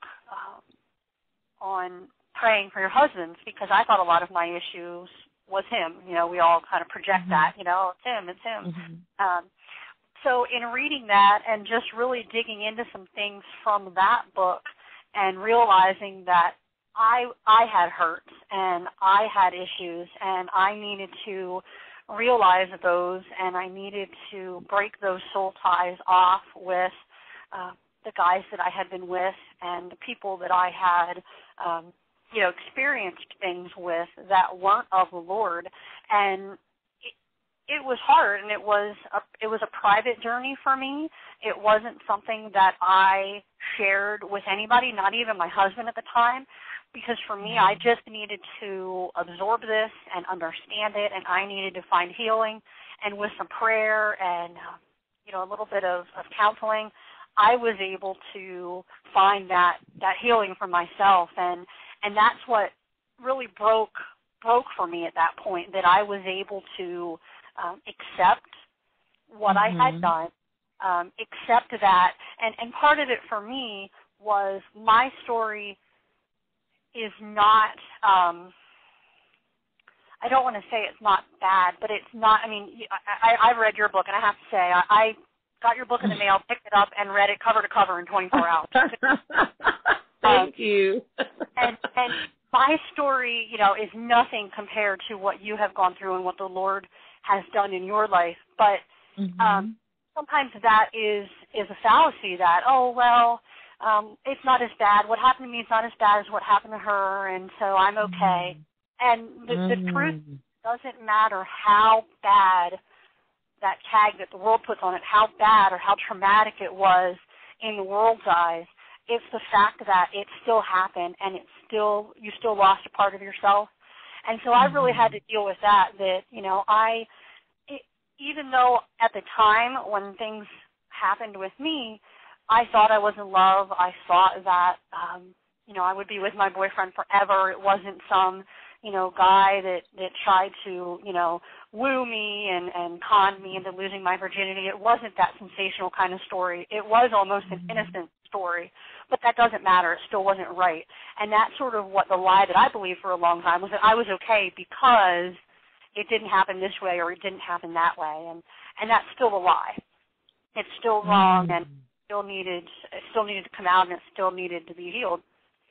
on praying for your husbands, because I thought a lot of my issues was him. You know, we all kind of project that, it's him. So in reading that and just really digging into some things from that book and realizing that I had hurts and I had issues and I needed to realize those, and I needed to break those soul ties off with the guys that I had been with and the people that I had experienced things with that weren't of the Lord, and it was hard, and it was a private journey for me. It wasn't something that I shared with anybody, not even my husband at the time, because for me, I just needed to absorb this and understand it, and I needed to find healing. And with some prayer and a little bit of counseling, I was able to find that healing for myself, and that's what really broke for me at that point, that I was able to accept what I had done, accept that, and part of it for me was my story is not, I don't want to say it's not bad, but it's not, I read your book, and I have to say, I got your book in the mail, picked it up, and read it cover to cover in 24 hours. Thank you. And my story, is nothing compared to what you have gone through and what the Lord has done in your life. But sometimes that is a fallacy that, it's not as bad. What happened to me is not as bad as what happened to her, and so I'm okay. And the truth doesn't matter how bad that tag that the world puts on it, how bad or how traumatic it was in the world's eyes. It's the fact that it still happened, and you still lost a part of yourself. And so I really had to deal with that, even though at the time when things happened with me, I thought I was in love. I thought that, I would be with my boyfriend forever. It wasn't some, guy that tried to, woo me and con me into losing my virginity. It wasn't that sensational kind of story. It was almost an innocent story, but that doesn't matter. It still wasn't right. And that's sort of what the lie that I believed for a long time was, that I was okay because it didn't happen this way or it didn't happen that way. And that's still a lie. It's still wrong, and it still needed to come out, and it still needed to be healed.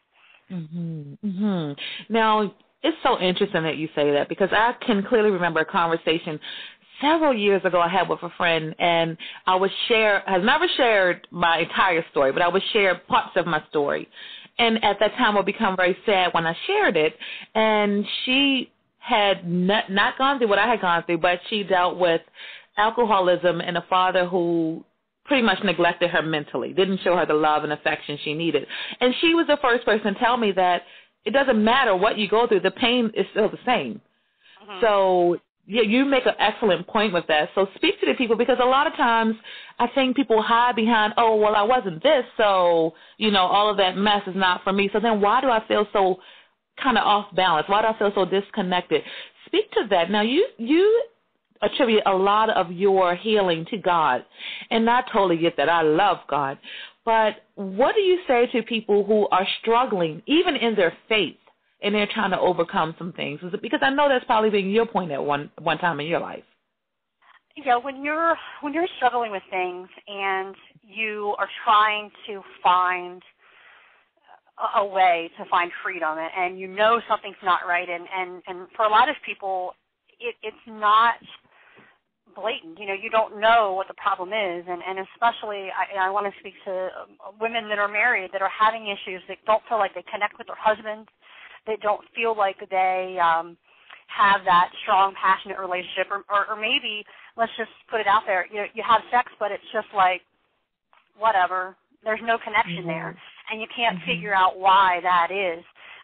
Now, it's so interesting that you say that, because I can clearly remember a conversation several years ago I had with a friend, and I has never shared my entire story, but I would share parts of my story. And at that time I would become very sad when I shared it, and she had not gone through what I had gone through, but she dealt with alcoholism and a father who pretty much neglected her mentally, didn't show her the love and affection she needed. And she was the first person to tell me that it doesn't matter what you go through, the pain is still the same. So yeah, you make an excellent point with that. So speak to the people, because a lot of times I think people hide behind, I wasn't this, so, all of that mess is not for me. So then why do I feel so kind of off balance? Why do I feel so disconnected? Speak to that. Now, you attribute a lot of your healing to God, and I totally get that. I love God. But what do you say to people who are struggling, even in their faith, and they're trying to overcome some things? Is it, because I know that's probably been your point at one time in your life. Yeah, when you're struggling with things and you are trying to find a way to find freedom, and something's not right, and for a lot of people, it's not blatant. You don't know what the problem is, and especially I want to speak to women that are married that are having issues, that don't feel like they connect with their husband, that don't feel like they have that strong, passionate relationship, or maybe, let's just put it out there, you have sex, but it's just like, whatever, there's no connection there, and you can't figure out why that is.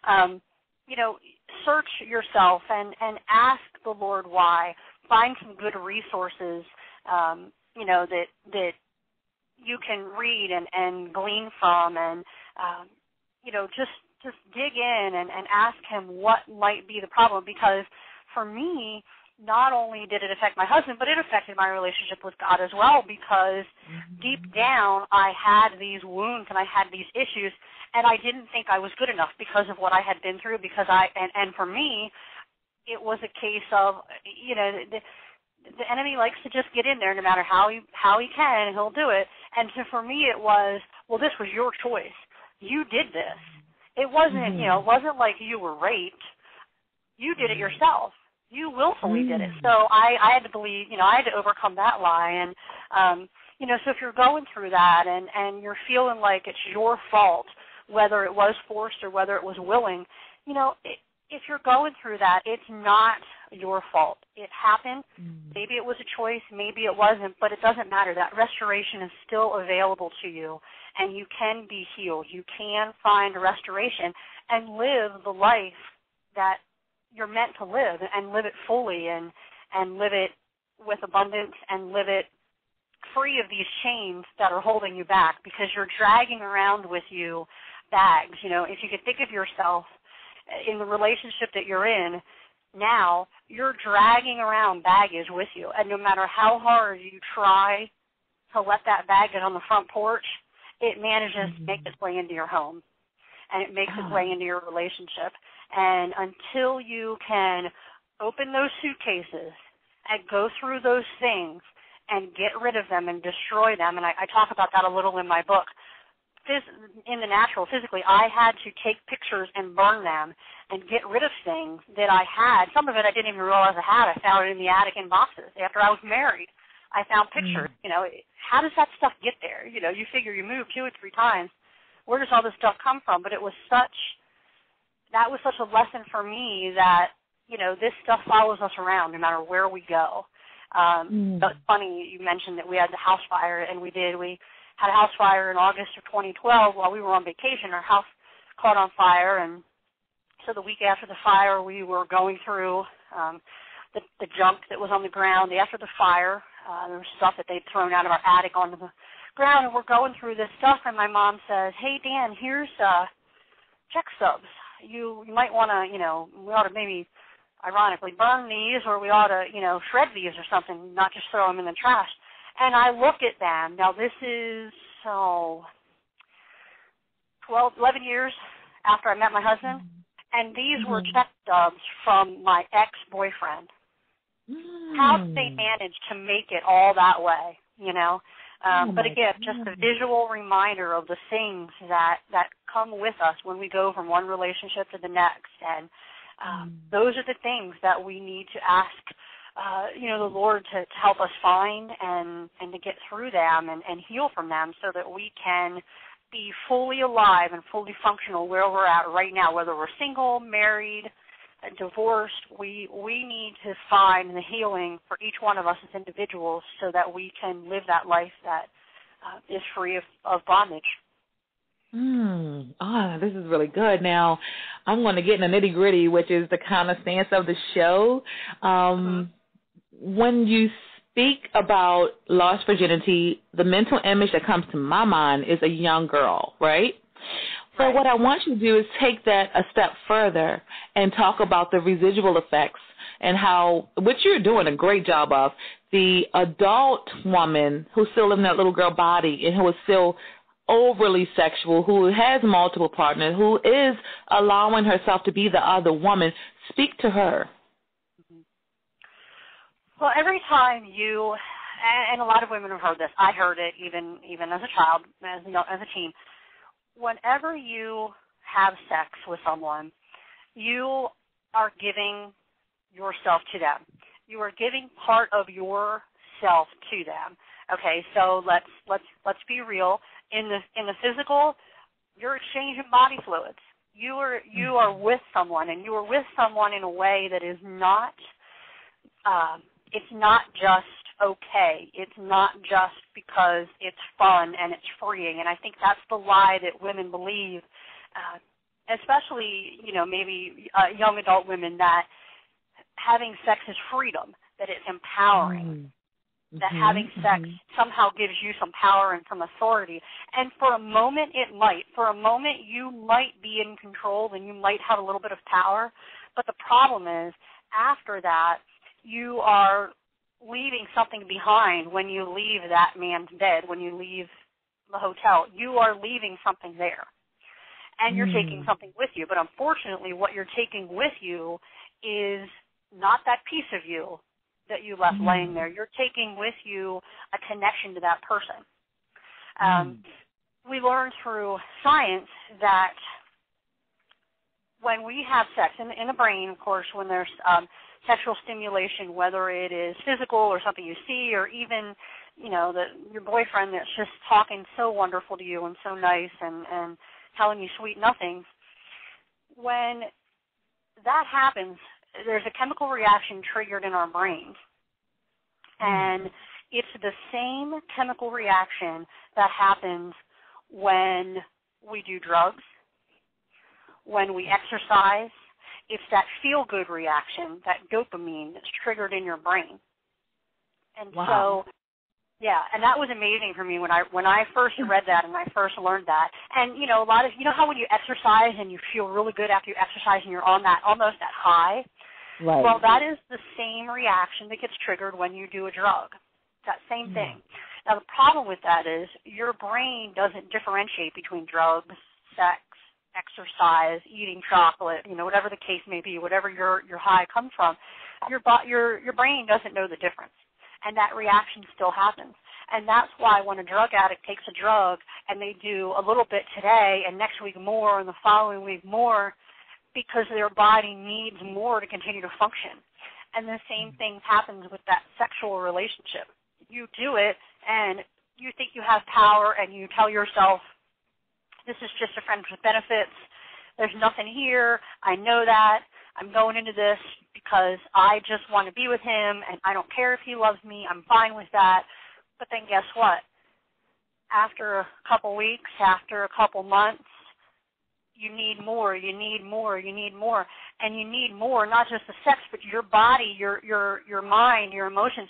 Search yourself and ask the Lord why. Find some good resources, that you can read and glean from, and, just dig in and ask Him what might be the problem. Because for me, not only did it affect my husband, but it affected my relationship with God as well, because deep down I had these wounds and I had these issues, and I didn't think I was good enough because of what I had been through, because and for me, it was a case of, the enemy likes to just get in there no matter how he can, and he'll do it. And so for me it was, this was your choice. You did this. It wasn't, it wasn't like you were raped. You did it yourself. You willfully did it. So I had to believe, I had to overcome that lie. And, so if you're going through that and you're feeling like it's your fault, whether it was forced or whether it was willing, if you're going through that, it's not your fault. It happened. Maybe it was a choice, maybe it wasn't, but it doesn't matter. That restoration is still available to you, and you can be healed. You can find restoration and live the life that you're meant to live, and live it fully, and live it with abundance, and live it free of these chains that are holding you back, because you're dragging around with you bags. If you could think of yourself in the relationship that you're in now, you're dragging around baggage with you, and no matter how hard you try to let that bag get on the front porch, it manages to make its way into your home, and it makes its way into your relationship. And until you can open those suitcases and go through those things and get rid of them and destroy them, and I talk about that a little in my book, in the natural, physically, I had to take pictures and burn them and get rid of things that I had. Some of it I didn't even realize I had. I found it in the attic in boxes. After I was married, I found pictures. How does that stuff get there? You figure you move 2 or 3 times. Where does all this stuff come from? But that was such a lesson for me that, this stuff follows us around no matter where we go. It's funny you mentioned that we had the house fire, and we did. We had a house fire in August of 2012 while we were on vacation. Our house caught on fire, and so the week after the fire, we were going through the junk that was on the ground. After the fire, there was stuff that they'd thrown out of our attic onto the ground, and we're going through this stuff, and my mom says, "Hey, Dan, here's check stubs. You might want to, we ought to maybe, ironically, burn these, or we ought to, shred these or something, not just throw them in the trash." And I look at them. Now, this is 11 years after I met my husband, and these were check stubs from my ex-boyfriend. How did they manage to make it all that way, But again, just a visual reminder of the things that come with us when we go from one relationship to the next. And those are the things that we need to ask the Lord to help us find and to get through them and heal from them, so that we can be fully alive and fully functional where we're at right now, whether we're single, married, divorced. We need to find the healing for each one of us as individuals, so that we can live that life that is free of bondage. This is really good. Now, I'm going to get in the nitty-gritty, which is the kind of stance of the show. When you speak about lost virginity, the mental image that comes to my mind is a young girl, right? So what I want you to do is take that a step further and talk about the residual effects and how, which you're doing a great job of, the adult woman who's still in that little girl body and who is still overly sexual, who has multiple partners, who is allowing herself to be the other woman. Speak to her. Well, every time you, and a lot of women have heard this, I heard it even as a child, as a teen, whenever you have sex with someone, you are giving yourself to them. You are giving part of yourself to them. Okay, so let's be real. In the physical, you're exchanging body fluids. You are with someone, and you are with someone in a way that is not. It's not just okay. It's not just because it's fun and it's freeing. And I think that's the lie that women believe, especially maybe young adult women, that having sex is freedom, that it's empowering. That having sex somehow gives you some power and some authority. And for a moment it might. For a moment you might be in control and you might have a little bit of power. But the problem is, after that, you are leaving something behind when you leave that man's bed, when you leave the hotel. You are leaving something there. And you're taking something with you. But unfortunately, what you're taking with you is not that piece of you that you left laying there. You're taking with you a connection to that person. We learn through science that when we have sex, in the brain, of course, when there's sexual stimulation, whether it is physical or something you see, or even, your boyfriend that's just talking so wonderful to you and so nice and telling you sweet nothings, when that happens, there's a chemical reaction triggered in our brains. And it's the same chemical reaction that happens when we do drugs, when we exercise. It's that feel-good reaction, that dopamine that's triggered in your brain. And so, yeah, and that was amazing for me when I first read that and I first learned that. And, you know, how when you exercise and you feel really good after you exercise and you're on that, almost that high? Right. Well, that is the same reaction that gets triggered when you do a drug, that same thing. Now, the problem with that is your brain doesn't differentiate between drugs, sex, exercise, eating chocolate, you know, whatever the case may be, whatever your high comes from. Your brain doesn't know the difference, and that reaction still happens. And that's why when a drug addict takes a drug and they do a little bit today and next week more and the following week more, because their body needs more to continue to function. And the same thing happens with that sexual relationship. You do it, and you think you have power, and you tell yourself, this is just a friend with benefits. There's nothing here. I know that. I'm going into this because I just want to be with him, and I don't care if he loves me. I'm fine with that. But then guess what? After a couple weeks, after a couple months, you need more, you need more, you need more. And you need more, not just the sex, but your body, your mind, your emotions,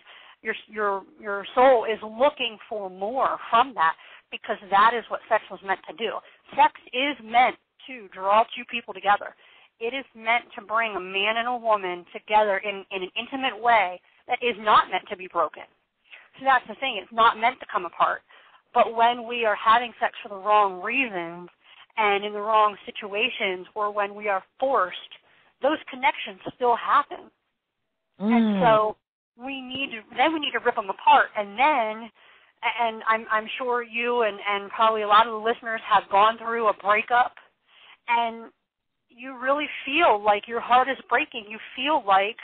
your soul is looking for more from that, because that is what sex was meant to do. Sex is meant to draw two people together. It is meant to bring a man and a woman together in an intimate way that is not meant to be broken. So that's the thing. It's not meant to come apart. But when we are having sex for the wrong reasons and in the wrong situations, or when we are forced, those connections still happen. And so we need to rip them apart. And then, and I'm sure you and probably a lot of the listeners have gone through a breakup, and you really feel like your heart is breaking. You feel like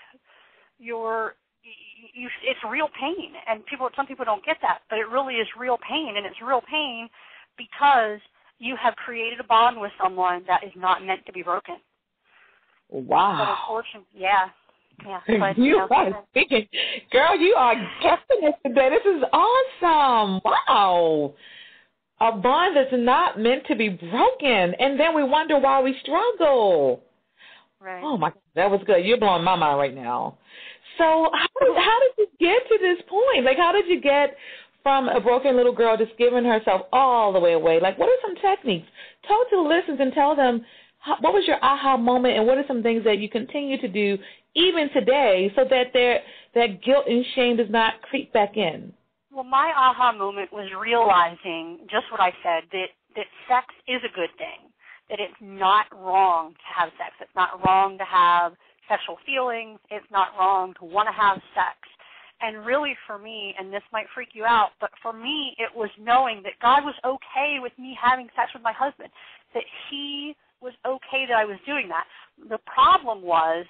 it's real pain. And some people don't get that, but it really is real pain. And it's real pain because you have created a bond with someone that is not meant to be broken. Wow. But unfortunately, yeah. But, you are speaking. Girl, you are getting this today. This is awesome. Wow. A bond that's not meant to be broken. And then we wonder why we struggle. Right. Oh, my God. That was good. You're blowing my mind right now. So how did you get to this point? Like, how did you get from a broken little girl just giving herself all the way away? Like, what are some techniques? Talk to the listeners and tell them what was your aha moment, and what are some things that you continue to do even today so that that guilt and shame does not creep back in? Well, my aha moment was realizing just what I said, that sex is a good thing, that it's not wrong to have sex. It's not wrong to have sexual feelings. It's not wrong to want to have sex. And really for me, and this might freak you out, but for me it was knowing that God was okay with me having sex with my husband, that he was okay that I was doing that. The problem was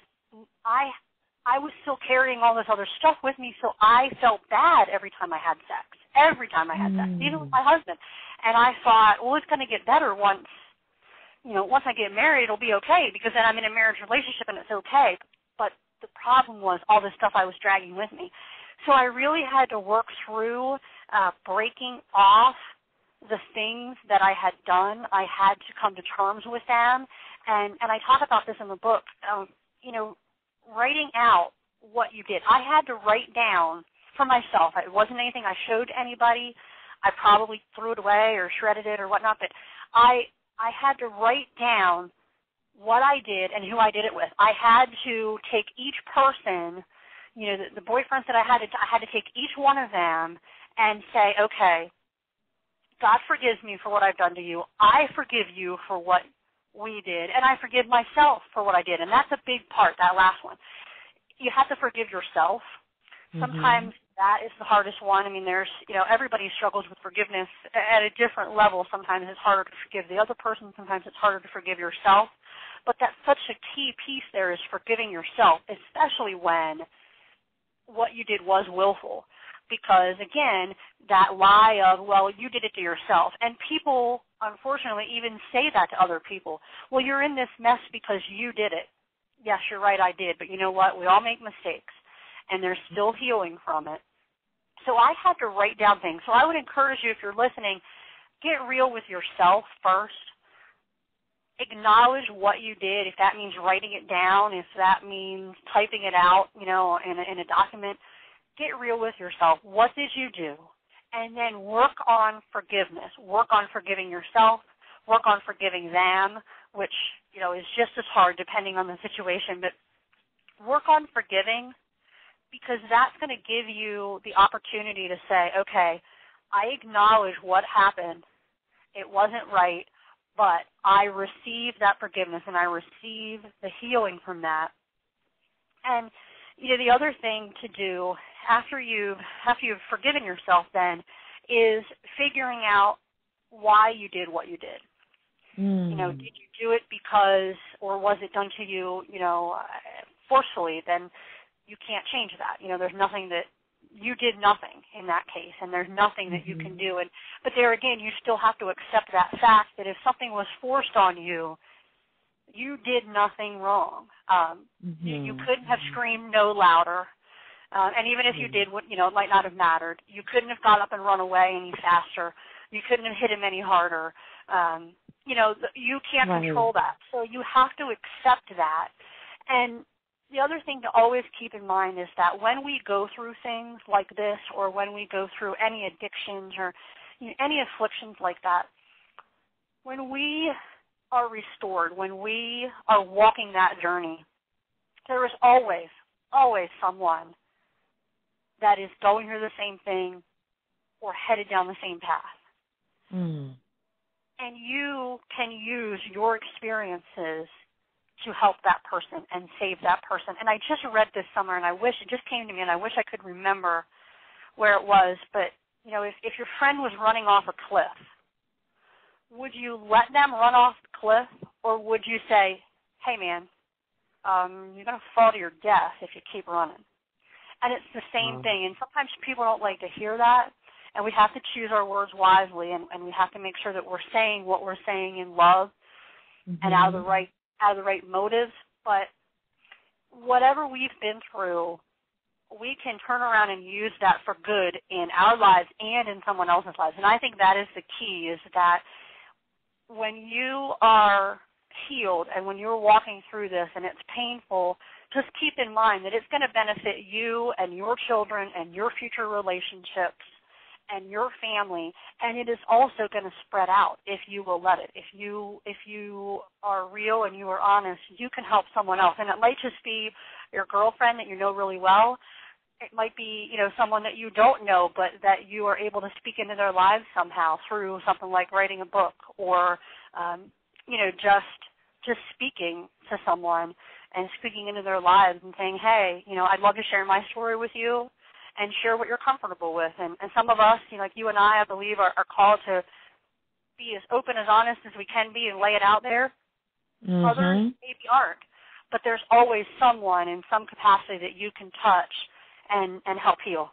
I was still carrying all this other stuff with me, so I felt bad every time I had sex. Every time I had sex, even with my husband. And I thought, well, it's going to get better once I get married, it'll be okay, because then I'm in a marriage relationship and it's okay. But the problem was all this stuff I was dragging with me. So I really had to work through breaking off the things that I had done. I had to come to terms with them. And I talk about this in the book, writing out what you did. I had to write down for myself. It wasn't anything I showed to anybody. I probably threw it away or shredded it or whatnot, but I had to write down what I did and who I did it with. I had to take each person, the boyfriends that I had to take each one of them and say, okay, God forgives me for what I've done to you. I forgive you for what we did, and I forgive myself for what I did. And that's a big part, that last one. You have to forgive yourself. Sometimes that is the hardest one. I mean, everybody struggles with forgiveness at a different level. Sometimes it's harder to forgive the other person. Sometimes it's harder to forgive yourself. But that's such a key piece there, is forgiving yourself, especially when what you did was willful. Because, again, that lie of, well, you did it to yourself. And people, unfortunately, even say that to other people. Well, you're in this mess because you did it. yes, you're right, I did. But you know what? We all make mistakes, and there's still healing from it. So I had to write down things. So I would encourage you, if you're listening, get real with yourself first. Acknowledge what you did, if that means writing it down, if that means typing it out, in a document. Get real with yourself. What did you do? And then work on forgiveness. Work on forgiving yourself. Work on forgiving them, which, is just as hard depending on the situation. But work on forgiving, because that's going to give you the opportunity to say, okay, I acknowledge what happened. It wasn't right, but I receive that forgiveness and I receive the healing from that. And, the other thing to do after you've forgiven yourself then is figuring out why you did what you did. Did you do it because, or was it done to you, forcefully? Then you can't change that. There's nothing that you did nothing in that case, and there's nothing that you can do. But there again, you still have to accept that fact that if something was forced on you, you did nothing wrong. You couldn't have screamed no louder, and even if you did, it might not have mattered. You couldn't have got up and run away any faster. You couldn't have hit him any harder. You can't control that. So you have to accept that. And the other thing to always keep in mind is that when we go through things like this, or when we go through any addictions or any afflictions like that, when we are restored, when we are walking that journey, there is always, always someone that is going through the same thing or headed down the same path. And you can use your experiences to help that person and save that person. And I just read this somewhere, and it just came to me, and I wish I could remember where it was. But, if your friend was running off a cliff, would you let them run off the cliff, or would you say, hey, man, you're going to fall to your death if you keep running? And it's the same thing. And sometimes people don't like to hear that, and we have to choose our words wisely, and we have to make sure that we're saying what we're saying in love and out of the right motives. But whatever we've been through, we can turn around and use that for good in our lives and in someone else's lives. And I think that is the key, is that when you are healed and when you're walking through this and it's painful, just keep in mind that it's going to benefit you and your children and your future relationships and your family, and it is also going to spread out if you will let it. If you are real and you are honest, you can help someone else. And it might just be your girlfriend that you know really well. It might be, someone that you don't know, but that you are able to speak into their lives somehow through something like writing a book or, just speaking to someone and speaking into their lives and saying, hey, I'd love to share my story with you and share what you're comfortable with. And some of us, like you and I believe, are called to be as open, as honest as we can be and lay it out there. Others maybe aren't. But there's always someone in some capacity that you can touch and help heal.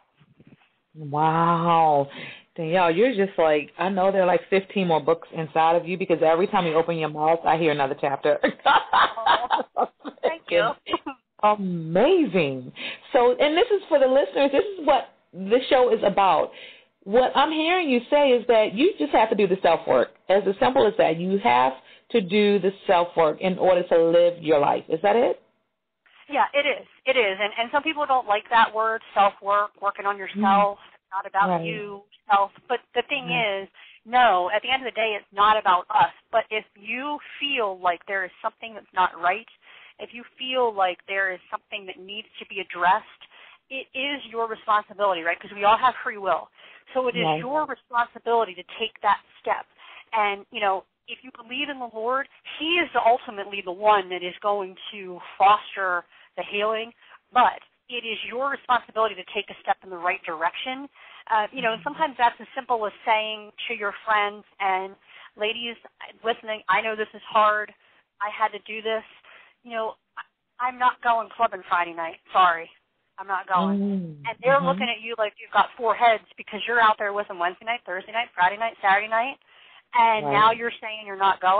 Wow. Danielle, you're just like, I know there are like 15 more books inside of you, because every time you open your mouth, I hear another chapter. Thank you. Amazing. So, and this is for the listeners, this is what this show is about. What I'm hearing you say is that you just have to do the self-work. As simple as that. You have to do the self-work in order to live your life. Is that it? Yeah, it is. It is. And some people don't like that word, self-work, working on yourself, not about you, self. But the thing is, no, at the end of the day, it's not about us. But if you feel like there is something that's not right, if you feel like there is something that needs to be addressed, it is your responsibility, right? Because we all have free will. So it is your responsibility to take that step. And, if you believe in the Lord, He is ultimately the one that is going to foster the healing, but it is your responsibility to take a step in the right direction. And sometimes that's as simple as saying to your friends, and ladies listening, I know this is hard. I had to do this. I'm not going clubbing Friday night. Sorry, I'm not going. And they're looking at you like you've got four heads because you're out there with them Wednesday night, Thursday night, Friday night, Saturday night, and now you're saying you're not going.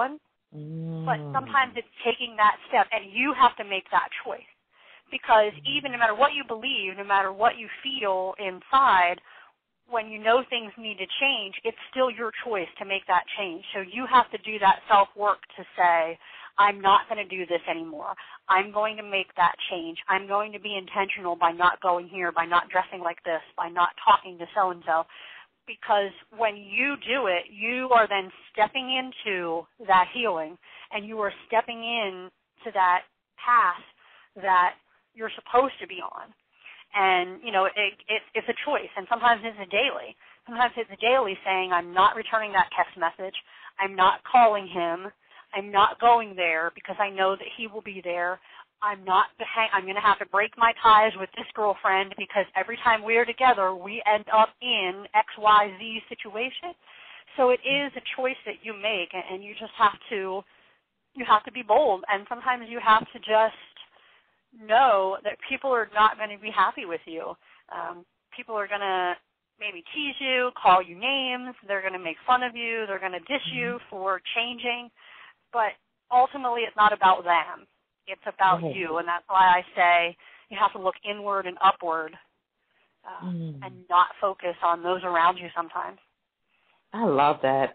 But sometimes it's taking that step, and you have to make that choice. Because even no matter what you believe, no matter what you feel inside, when you know things need to change, it's still your choice to make that change. So you have to do that self-work to say, I'm not going to do this anymore. I'm going to make that change. I'm going to be intentional by not going here, by not dressing like this, by not talking to so-and-so. Because when you do it, you are then stepping into that healing, and you are stepping into that path that you're supposed to be on. And, you know, it's a choice, and sometimes it's a daily. Sometimes it's a daily saying, I'm not returning that text message. I'm not calling him. I'm not going there because I know that he will be there. I'm going to have to break my ties with this girlfriend because every time we're together, we end up in XYZ situation. So it is a choice that you make, and you just have to be bold, and sometimes you have to just know that people are not going to be happy with you. People are going to maybe tease you, call you names. They're going to make fun of you. They're going to diss you for changing. But ultimately, it's not about them. It's about you, and that's why I say you have to look inward and upward and not focus on those around you sometimes. I love that.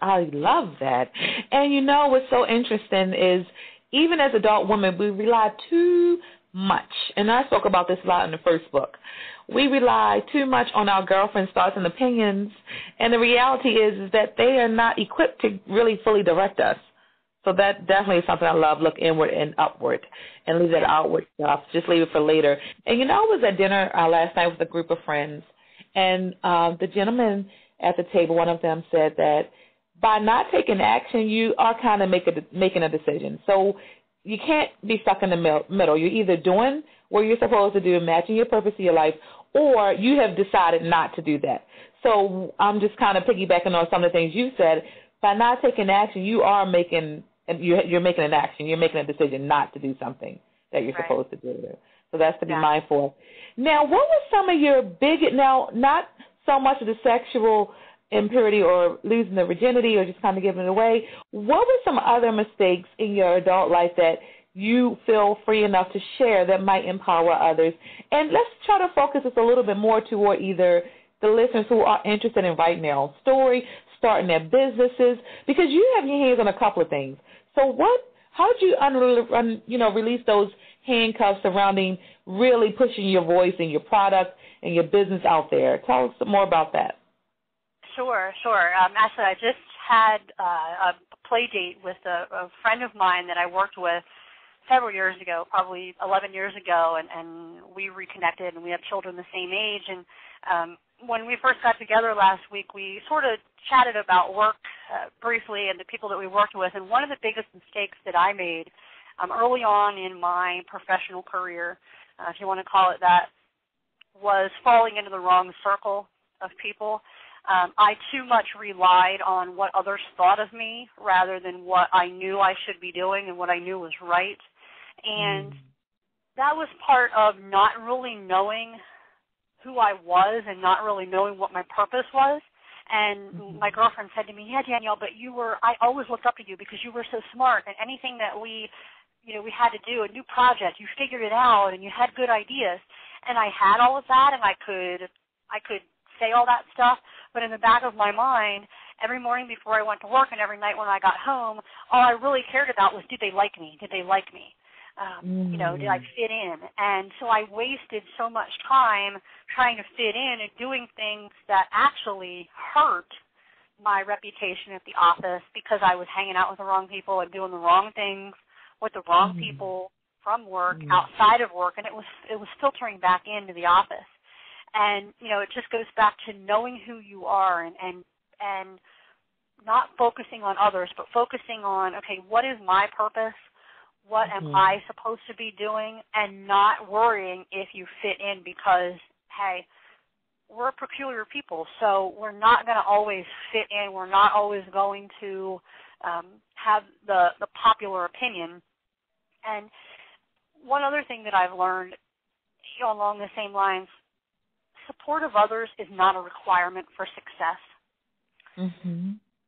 And you know what's so interesting is even as adult women, we rely too much, and I spoke about this a lot in the first book. We rely too much on our girlfriends' thoughts and opinions, and the reality is that they are not equipped to really fully direct us. So that definitely is something I love. Look inward and upward and leave that outward stuff. Just leave it for later. And, you know, I was at dinner last night with a group of friends, and the gentleman at the table, one of them said that by not taking action, you are kind of making a decision. So you can't be stuck in the middle. You're either doing what you're supposed to do, matching your purpose of your life, or you have decided not to do that. So I'm just kind of piggybacking on some of the things you said. By not taking action, you're making an action. You're making a decision not to do something that you're supposed to do. So that's to be mindful of. Now, what was some of your not so much of the sexual impurity or losing the virginity or just kind of giving it away, what were some other mistakes in your adult life that you feel free enough to share that might empower others? And let's try to focus this a little bit more toward either the listeners who are interested in writing their own story, starting their businesses, because you have your hands on a couple of things. So how did you release those handcuffs surrounding really pushing your voice and your product and your business out there? Tell us some more about that. Sure. Actually, I just had a play date with a friend of mine that I worked with several years ago, probably 11 years ago, and we reconnected, and we have children the same age. And when we first got together last week, we sort of chatted about work briefly and the people that we worked with. And one of the biggest mistakes that I made early on in my professional career, if you want to call it that, was falling into the wrong circle of people. I too much relied on what others thought of me rather than what I knew I should be doing and what I knew was right. And that was part of not really knowing who I was and not really knowing what my purpose was. And my girlfriend said to me, yeah, Danielle, but I always looked up to you because you were so smart, and anything that we had to do, a new project, you figured it out and you had good ideas. And I had all of that, and I could say all that stuff, but in the back of my mind, every morning before I went to work and every night when I got home, all I really cared about was, did they like me? Did they like me? Did I fit in? And so I wasted so much time trying to fit in and doing things that actually hurt my reputation at the office because I was hanging out with the wrong people and doing the wrong things with the wrong people from work, outside of work, and it was filtering back into the office. And, it just goes back to knowing who you are and not focusing on others, but focusing on, okay, what is my purpose? What am I supposed to be doing? And not worrying if you fit in because, hey, we're peculiar people, so we're not going to always fit in. We're not always going to have the popular opinion. And one other thing that I've learned along the same lines, support of others is not a requirement for success.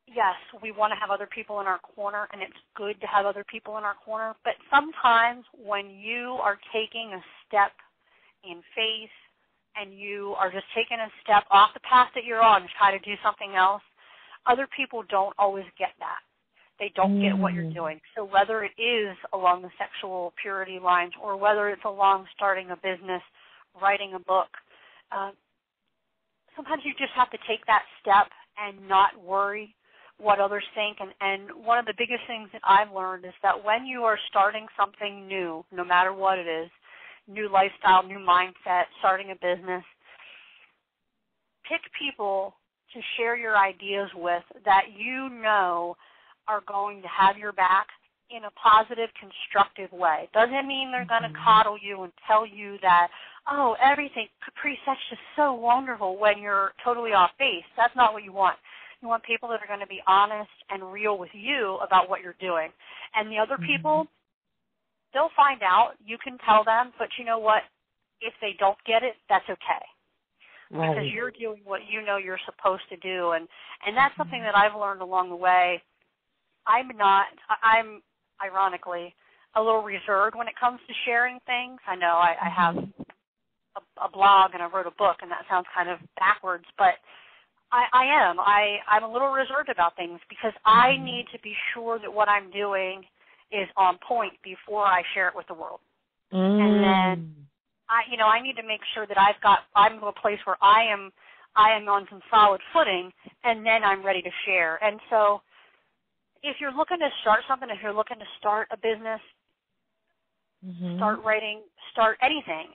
yes, we want to have other people in our corner, and it's good to have other people in our corner, but sometimes when you are taking a step in faith and you are just taking a step off the path that you're on to try to do something else, other people don't always get that. They don't get what you're doing. So whether it is along the sexual purity lines or whether it's along starting a business, writing a book, sometimes you just have to take that step and not worry what others think. And one of the biggest things that I've learned is that when you are starting something new, no matter what it is, new lifestyle, new mindset, starting a business, pick people to share your ideas with that you know are going to have your back in a positive, constructive way. Doesn't mean they're going to coddle you and tell you that, oh, everything, Caprice, that's just so wonderful when you're totally off base. That's not what you want. You want people that are going to be honest and real with you about what you're doing. And the other people, they'll find out. You can tell them, but you know what? If they don't get it, that's okay. Right. Because you're doing what you know you're supposed to do. And that's something that I've learned along the way. I'm ironically a little reserved when it comes to sharing things. I know I have a blog and I wrote a book, and that sounds kind of backwards, but I'm a little reserved about things because I need to be sure that what I'm doing is on point before I share it with the world. And then I need to make sure that I'm in a place where I am on some solid footing, and then I'm ready to share. And so if you're looking to start something, if you're looking to start a business, start writing, start anything,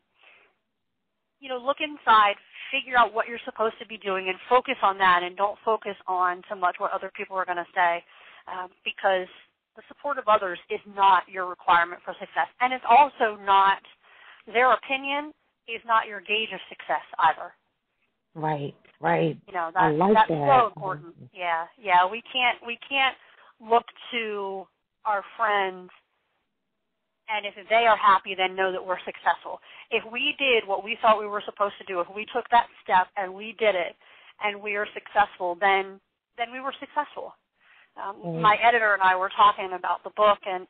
look inside, figure out what you're supposed to be doing, and focus on that, and don't focus on so much what other people are going to say, because the support of others is not your requirement for success. And it's also not, their opinion is not your gauge of success either. Right. That's so important. Yeah. We can't look to our friends, and if they are happy, then know that we're successful. If we did what we thought we were supposed to do, if we took that step and we did it, and we are successful, then we were successful. My editor and I were talking about the book, and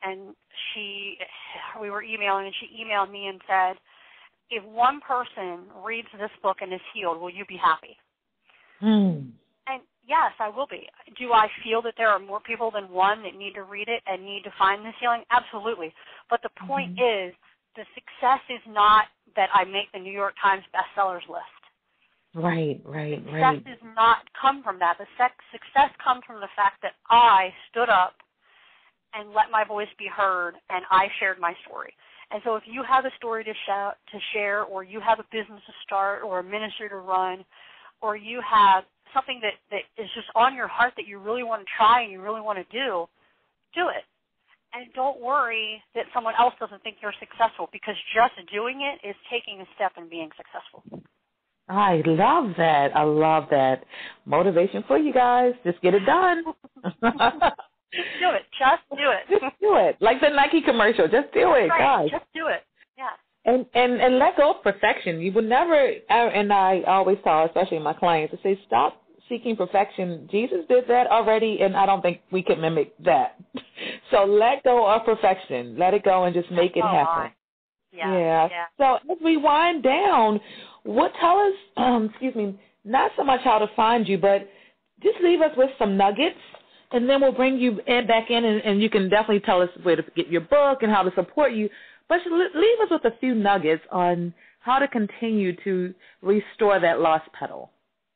we were emailing, and she emailed me and said, if one person reads this book and is healed, will you be happy? And yes, I will be. Do I feel that there are more people than one that need to read it and need to find this healing? Absolutely. But the point is, the success is not that I make the New York Times bestsellers list. Right. Success does not come from that. The success comes from the fact that I stood up and let my voice be heard, and I shared my story. And so if you have a story to share, or you have a business to start, or a ministry to run, or you have something that is just on your heart that you really want to try and you really want to do it. And don't worry that someone else doesn't think you're successful, because just doing it is taking a step and being successful. I love that. Motivation for you guys. Just get it done. Just do it. Just do it. Like the Nike commercial. Just do it, right. guys. Just do it. Yeah. And let go of perfection. You would never, and I always tell, especially my clients, to say, stop seeking perfection. Jesus did that already, and I don't think we can mimic that. So let go of perfection. Let it go and just make it happen. Yeah. So as we wind down, tell us, not so much how to find you, but just leave us with some nuggets, and then we'll bring you back in, and you can definitely tell us where to get your book and how to support you. But leave us with a few nuggets on how to continue to restore that lost petal.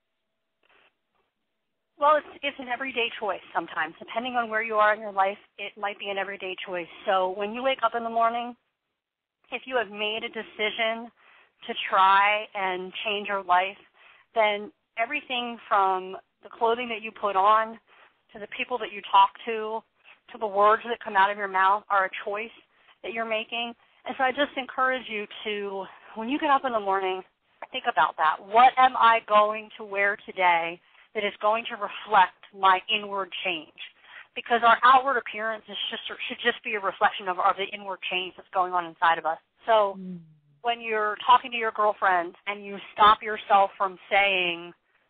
Well, it's an everyday choice sometimes. Depending on where you are in your life, it might be an everyday choice. So when you wake up in the morning, if you have made a decision to try and change your life, then everything from the clothing that you put on to the people that you talk to the words that come out of your mouth are a choice that you're making. And so I just encourage you to, when you get up in the morning, think about that. What am I going to wear today that is going to reflect my inward change? Because our outward appearance should just be a reflection of the inward change that's going on inside of us. So when you're talking to your girlfriend and you stop yourself from saying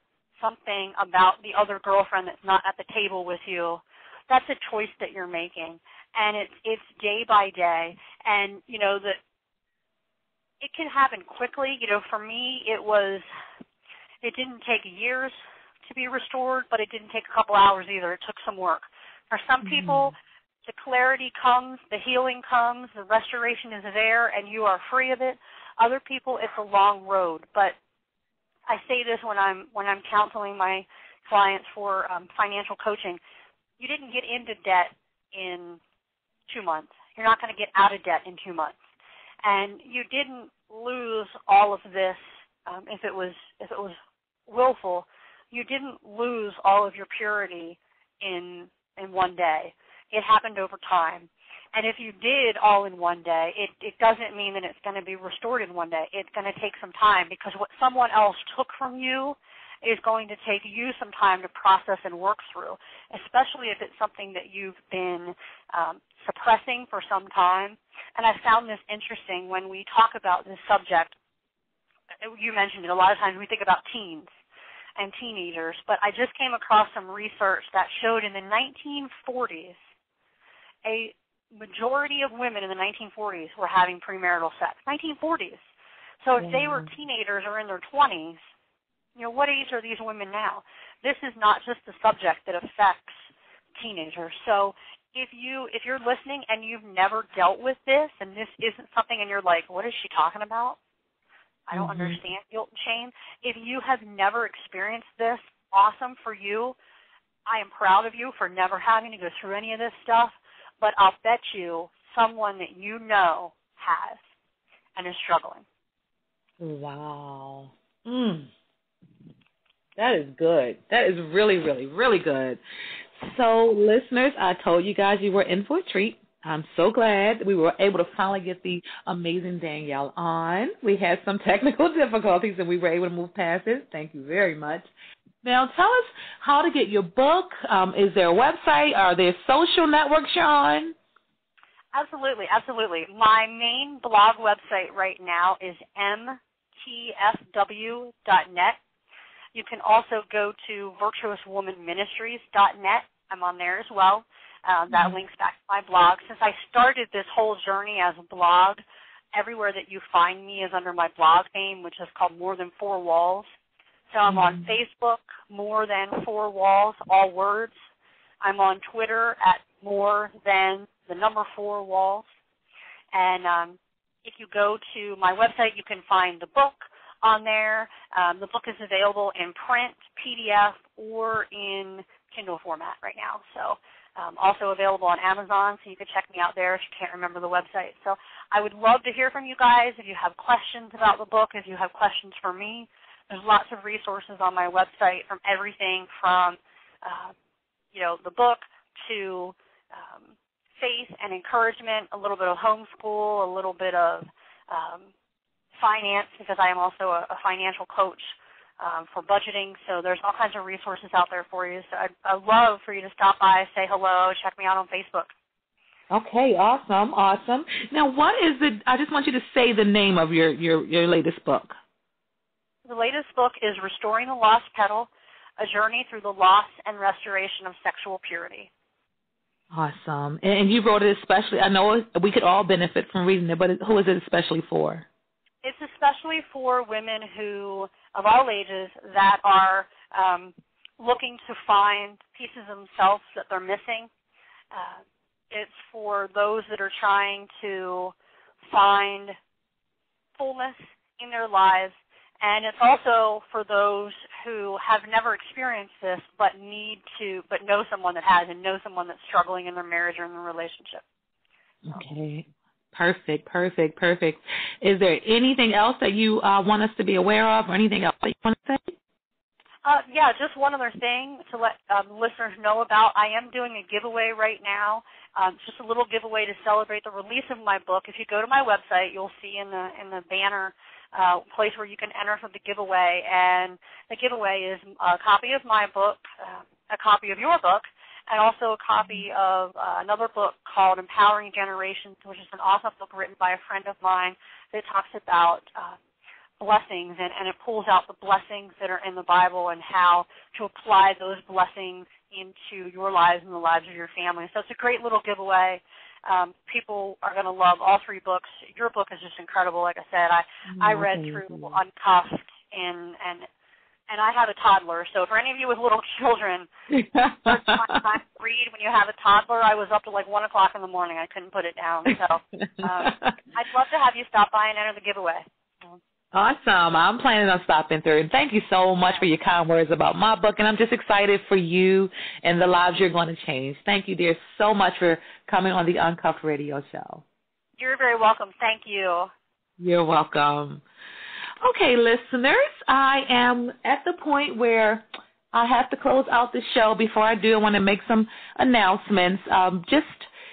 something about the other girlfriend that's not at the table with you, that's a choice that you're making. And it's day by day. And, you know, it can happen quickly. You know, for me, it didn't take years to be restored, but it didn't take a couple hours either. It took some work. For some people, the clarity comes, the healing comes, the restoration is there, and you are free of it. Other people, it's a long road. But I say this when I'm counseling my clients for financial coaching. You didn't get into debt in 2 months. You're not going to get out of debt in 2 months. And you didn't lose all of this if it was willful. You didn't lose all of your purity in one day. It happened over time. And if you did all in one day, it doesn't mean that it's going to be restored in one day. It's going to take some time, because what someone else took from you is going to take you some time to process and work through, especially if it's something that you've been suppressing for some time. And I found this interesting when we talk about this subject. You mentioned it. A lot of times we think about teens and teenagers, but I just came across some research that showed in the 1940s, a majority of women in the 1940s were having premarital sex. 1940s. So if they were teenagers or in their 20s, you know, what age are these women now? This is not just a subject that affects teenagers. So if you're listening and you've never dealt with this, and this isn't something and you're like, what is she talking about? I don't understand guilt and shame. If you have never experienced this, awesome for you. I am proud of you for never having to go through any of this stuff, but I'll bet you someone that you know has and is struggling. Wow. That is good. That is really, really, really good. So, listeners, I told you guys you were in for a treat. I'm so glad we were able to finally get the amazing Danielle on. We had some technical difficulties, and we were able to move past it. Thank you very much. Now, tell us how to get your book. Is there a website? Are there social networks you're on? Absolutely, absolutely. My main blog website right now is mtfw.net. You can also go to virtuouswomanministries.net. I'm on there as well. That links back to my blog. Since I started this whole journey as a blog, everywhere that you find me is under my blog name, which is called More Than Four Walls. So I'm on Facebook, More Than Four Walls, all words. I'm on Twitter at More Than the number 4 Walls. And if you go to my website, you can find the book on there. The book is available in print, PDF, or in Kindle format right now. So also available on Amazon, so you can check me out there if you can't remember the website. So I would love to hear from you guys if you have questions about the book, if you have questions for me. There's lots of resources on my website, from everything from, the book to faith and encouragement, a little bit of homeschool, a little bit of finance, because I am also a financial coach for budgeting. So there's all kinds of resources out there for you. So I'd love for you to stop by, say hello, check me out on Facebook. Okay, awesome. Now, what is it? I just want you to say the name of your latest book. The latest book is Restoring the Lost Petal, A Journey Through the Loss and Restoration of Sexual Purity. Awesome. And you wrote it especially, I know we could all benefit from reading it, but who is it especially for? It's especially for women who, of all ages, that are looking to find pieces of themselves that they're missing. It's for those that are trying to find fullness in their lives. And it's also for those who have never experienced this but know someone that has, and know someone that's struggling in their marriage or in their relationship. Okay. Perfect. Is there anything else that you want us to be aware of, or anything else that you want to say? Yeah, just one other thing to let listeners know about. I am doing a giveaway right now, just a little giveaway to celebrate the release of my book. If you go to my website, you'll see in the banner place where you can enter for the giveaway, and the giveaway is a copy of my book, a copy of your book, and also a copy of another book called Empowering Generations, which is an awesome book written by a friend of mine that talks about blessings, and it pulls out the blessings that are in the Bible and how to apply those blessings into your lives and the lives of your family. So it's a great little giveaway. People are going to love all 3 books. Your book is just incredible. Like I said, I read through Uncuffed, and I have a toddler. So for any of you with little children, first time to read when you have a toddler, I was up to like 1 o'clock in the morning. I couldn't put it down. So I'd love to have you stop by and enter the giveaway. Awesome. I'm planning on stopping through. And thank you so much for your kind words about my book. And I'm just excited for you and the lives you're going to change. Thank you, dear, so much for coming on the Uncuffed Radio show. You're very welcome. Thank you. You're welcome. Okay, listeners, I am at the point where I have to close out the show. Before I do, I want to make some announcements. Just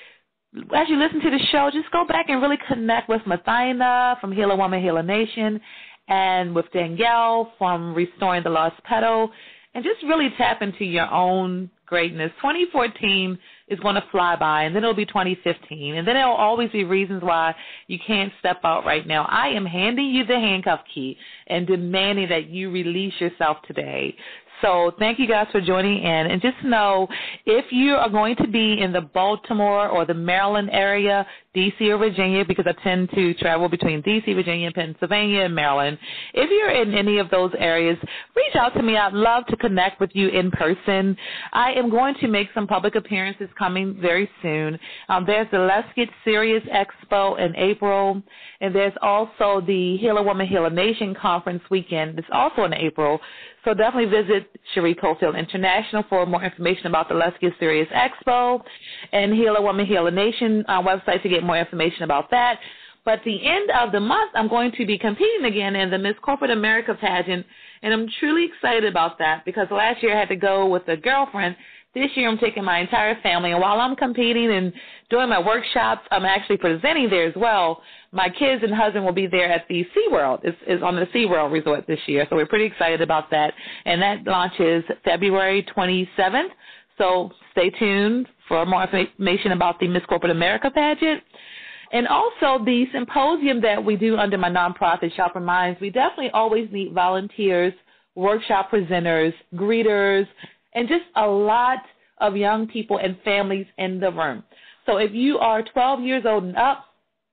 as you listen to the show, just go back and really connect with Mothyna from Heal a Woman, Heal a Nation, and with Danielle from Restoring the Lost Petal, and just really tap into your own greatness. 2014 is going to fly by, and then it'll be 2015, and then there will always be reasons why you can't step out right now. I am handing you the handcuff key and demanding that you release yourself today. So thank you guys for joining in. And just know, if you are going to be in the Baltimore or the Maryland area, D.C. or Virginia, because I tend to travel between D.C., Virginia, Pennsylvania, and Maryland, if you're in any of those areas, reach out to me. I'd love to connect with you in person. I am going to make some public appearances coming very soon. There's the Let's Get Serious Expo in April, and there's also the Heal a Woman, Heal a Nation Conference weekend. It's also in April. So definitely visit Cherie Cofield International for more information about the Let's Get Serious Expo, and Heal a Woman, Heal a Nation website to get more information about that. But at the end of the month, I'm going to be competing again in the Miss Corporate America pageant, and I'm truly excited about that because last year I had to go with a girlfriend. This year I'm taking my entire family, and while I'm competing and doing my workshops, I'm actually presenting there as well. My kids and husband will be there at the SeaWorld. It's on the SeaWorld Resort this year, so we're pretty excited about that. And that launches February 27th, so stay tuned for more information about the Miss Corporate America pageant. And also the symposium that we do under my nonprofit, Sharper Minds, we definitely always need volunteers, workshop presenters, greeters, and just a lot of young people and families in the room. So if you are 12 years old and up,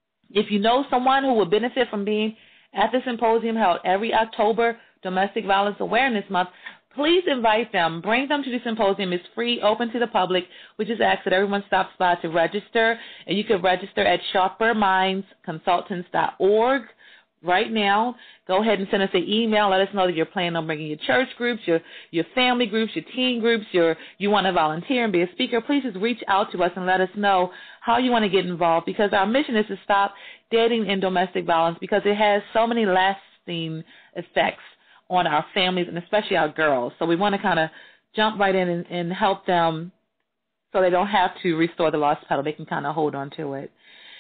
if you know someone who would benefit from being at the symposium held every October, Domestic Violence Awareness Month, please invite them. Bring them to the symposium. It's free, open to the public. We just ask that everyone stops by to register, and you can register at sharpermindsconsultants.org. Right now, go ahead and send us an email. Let us know that you're planning on bringing your church groups, your family groups, your teen groups, you want to volunteer and be a speaker. Please just reach out to us and let us know how you want to get involved, because our mission is to stop dating and domestic violence, because it has so many lasting effects on our families and especially our girls. So we want to kind of jump right in and help them so they don't have to restore the lost petal. They can kind of hold on to it.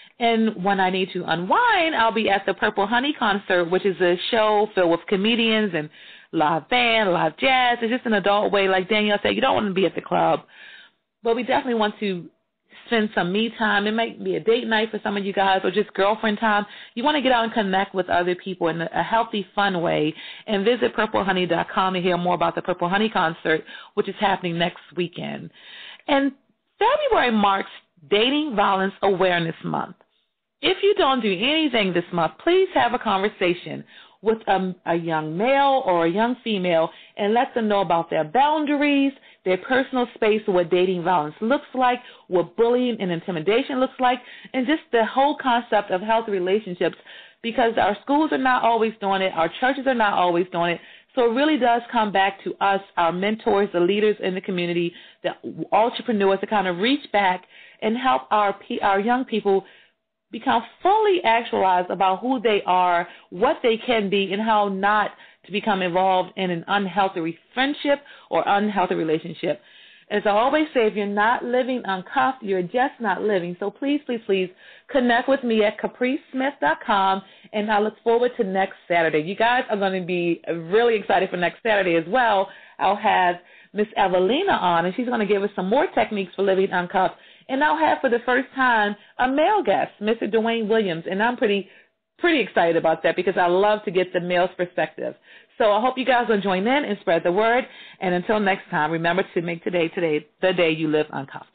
And when I need to unwind, I'll be at the Purple Honey Concert, which is a show filled with comedians and live band, live jazz. It's just an adult way. Like Danielle said, you don't want to be at the club, but we definitely want to spend some me time. It might be a date night for some of you guys, or just girlfriend time. You want to get out and connect with other people in a healthy, fun way. And visit purplehoney.com to hear more about the Purple Honey Concert, which is happening next weekend. And February marks Dating Violence Awareness Month. If you don't do anything this month, please have a conversation with a young male or a young female and let them know about their boundaries, their personal space, what dating violence looks like, what bullying and intimidation looks like, and just the whole concept of healthy relationships, because our schools are not always doing it, our churches are not always doing it. So it really does come back to us, our mentors, the leaders in the community, the entrepreneurs, to kind of reach back and help our young people become fully actualized about who they are, what they can be, and how not to become involved in an unhealthy friendship or unhealthy relationship. As I always say, if you're not living uncuffed, you're just not living. So please, please, please connect with me at capricesmith.com, and I look forward to next Saturday. You guys are going to be really excited for next Saturday as well. I'll have Miss Evelina on, and she's going to give us some more techniques for living uncuffed. And I'll have for the first time a male guest, Mr. Dwayne Williams, and I'm pretty pretty excited about that because I love to get the male's perspective. So I hope you guys will join in and spread the word. And until next time, remember to make today the day you live uncuffed.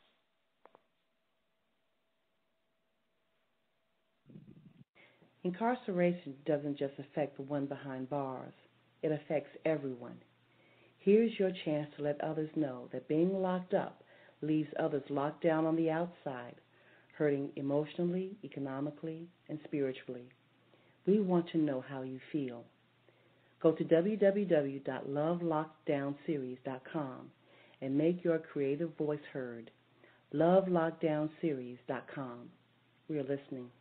Incarceration doesn't just affect the one behind bars. It affects everyone. Here's your chance to let others know that being locked up leaves others locked down on the outside, hurting emotionally, economically, and spiritually. We want to know how you feel. Go to www.lovelockdownseries.com and make your creative voice heard. LoveLockdownSeries.com. We are listening.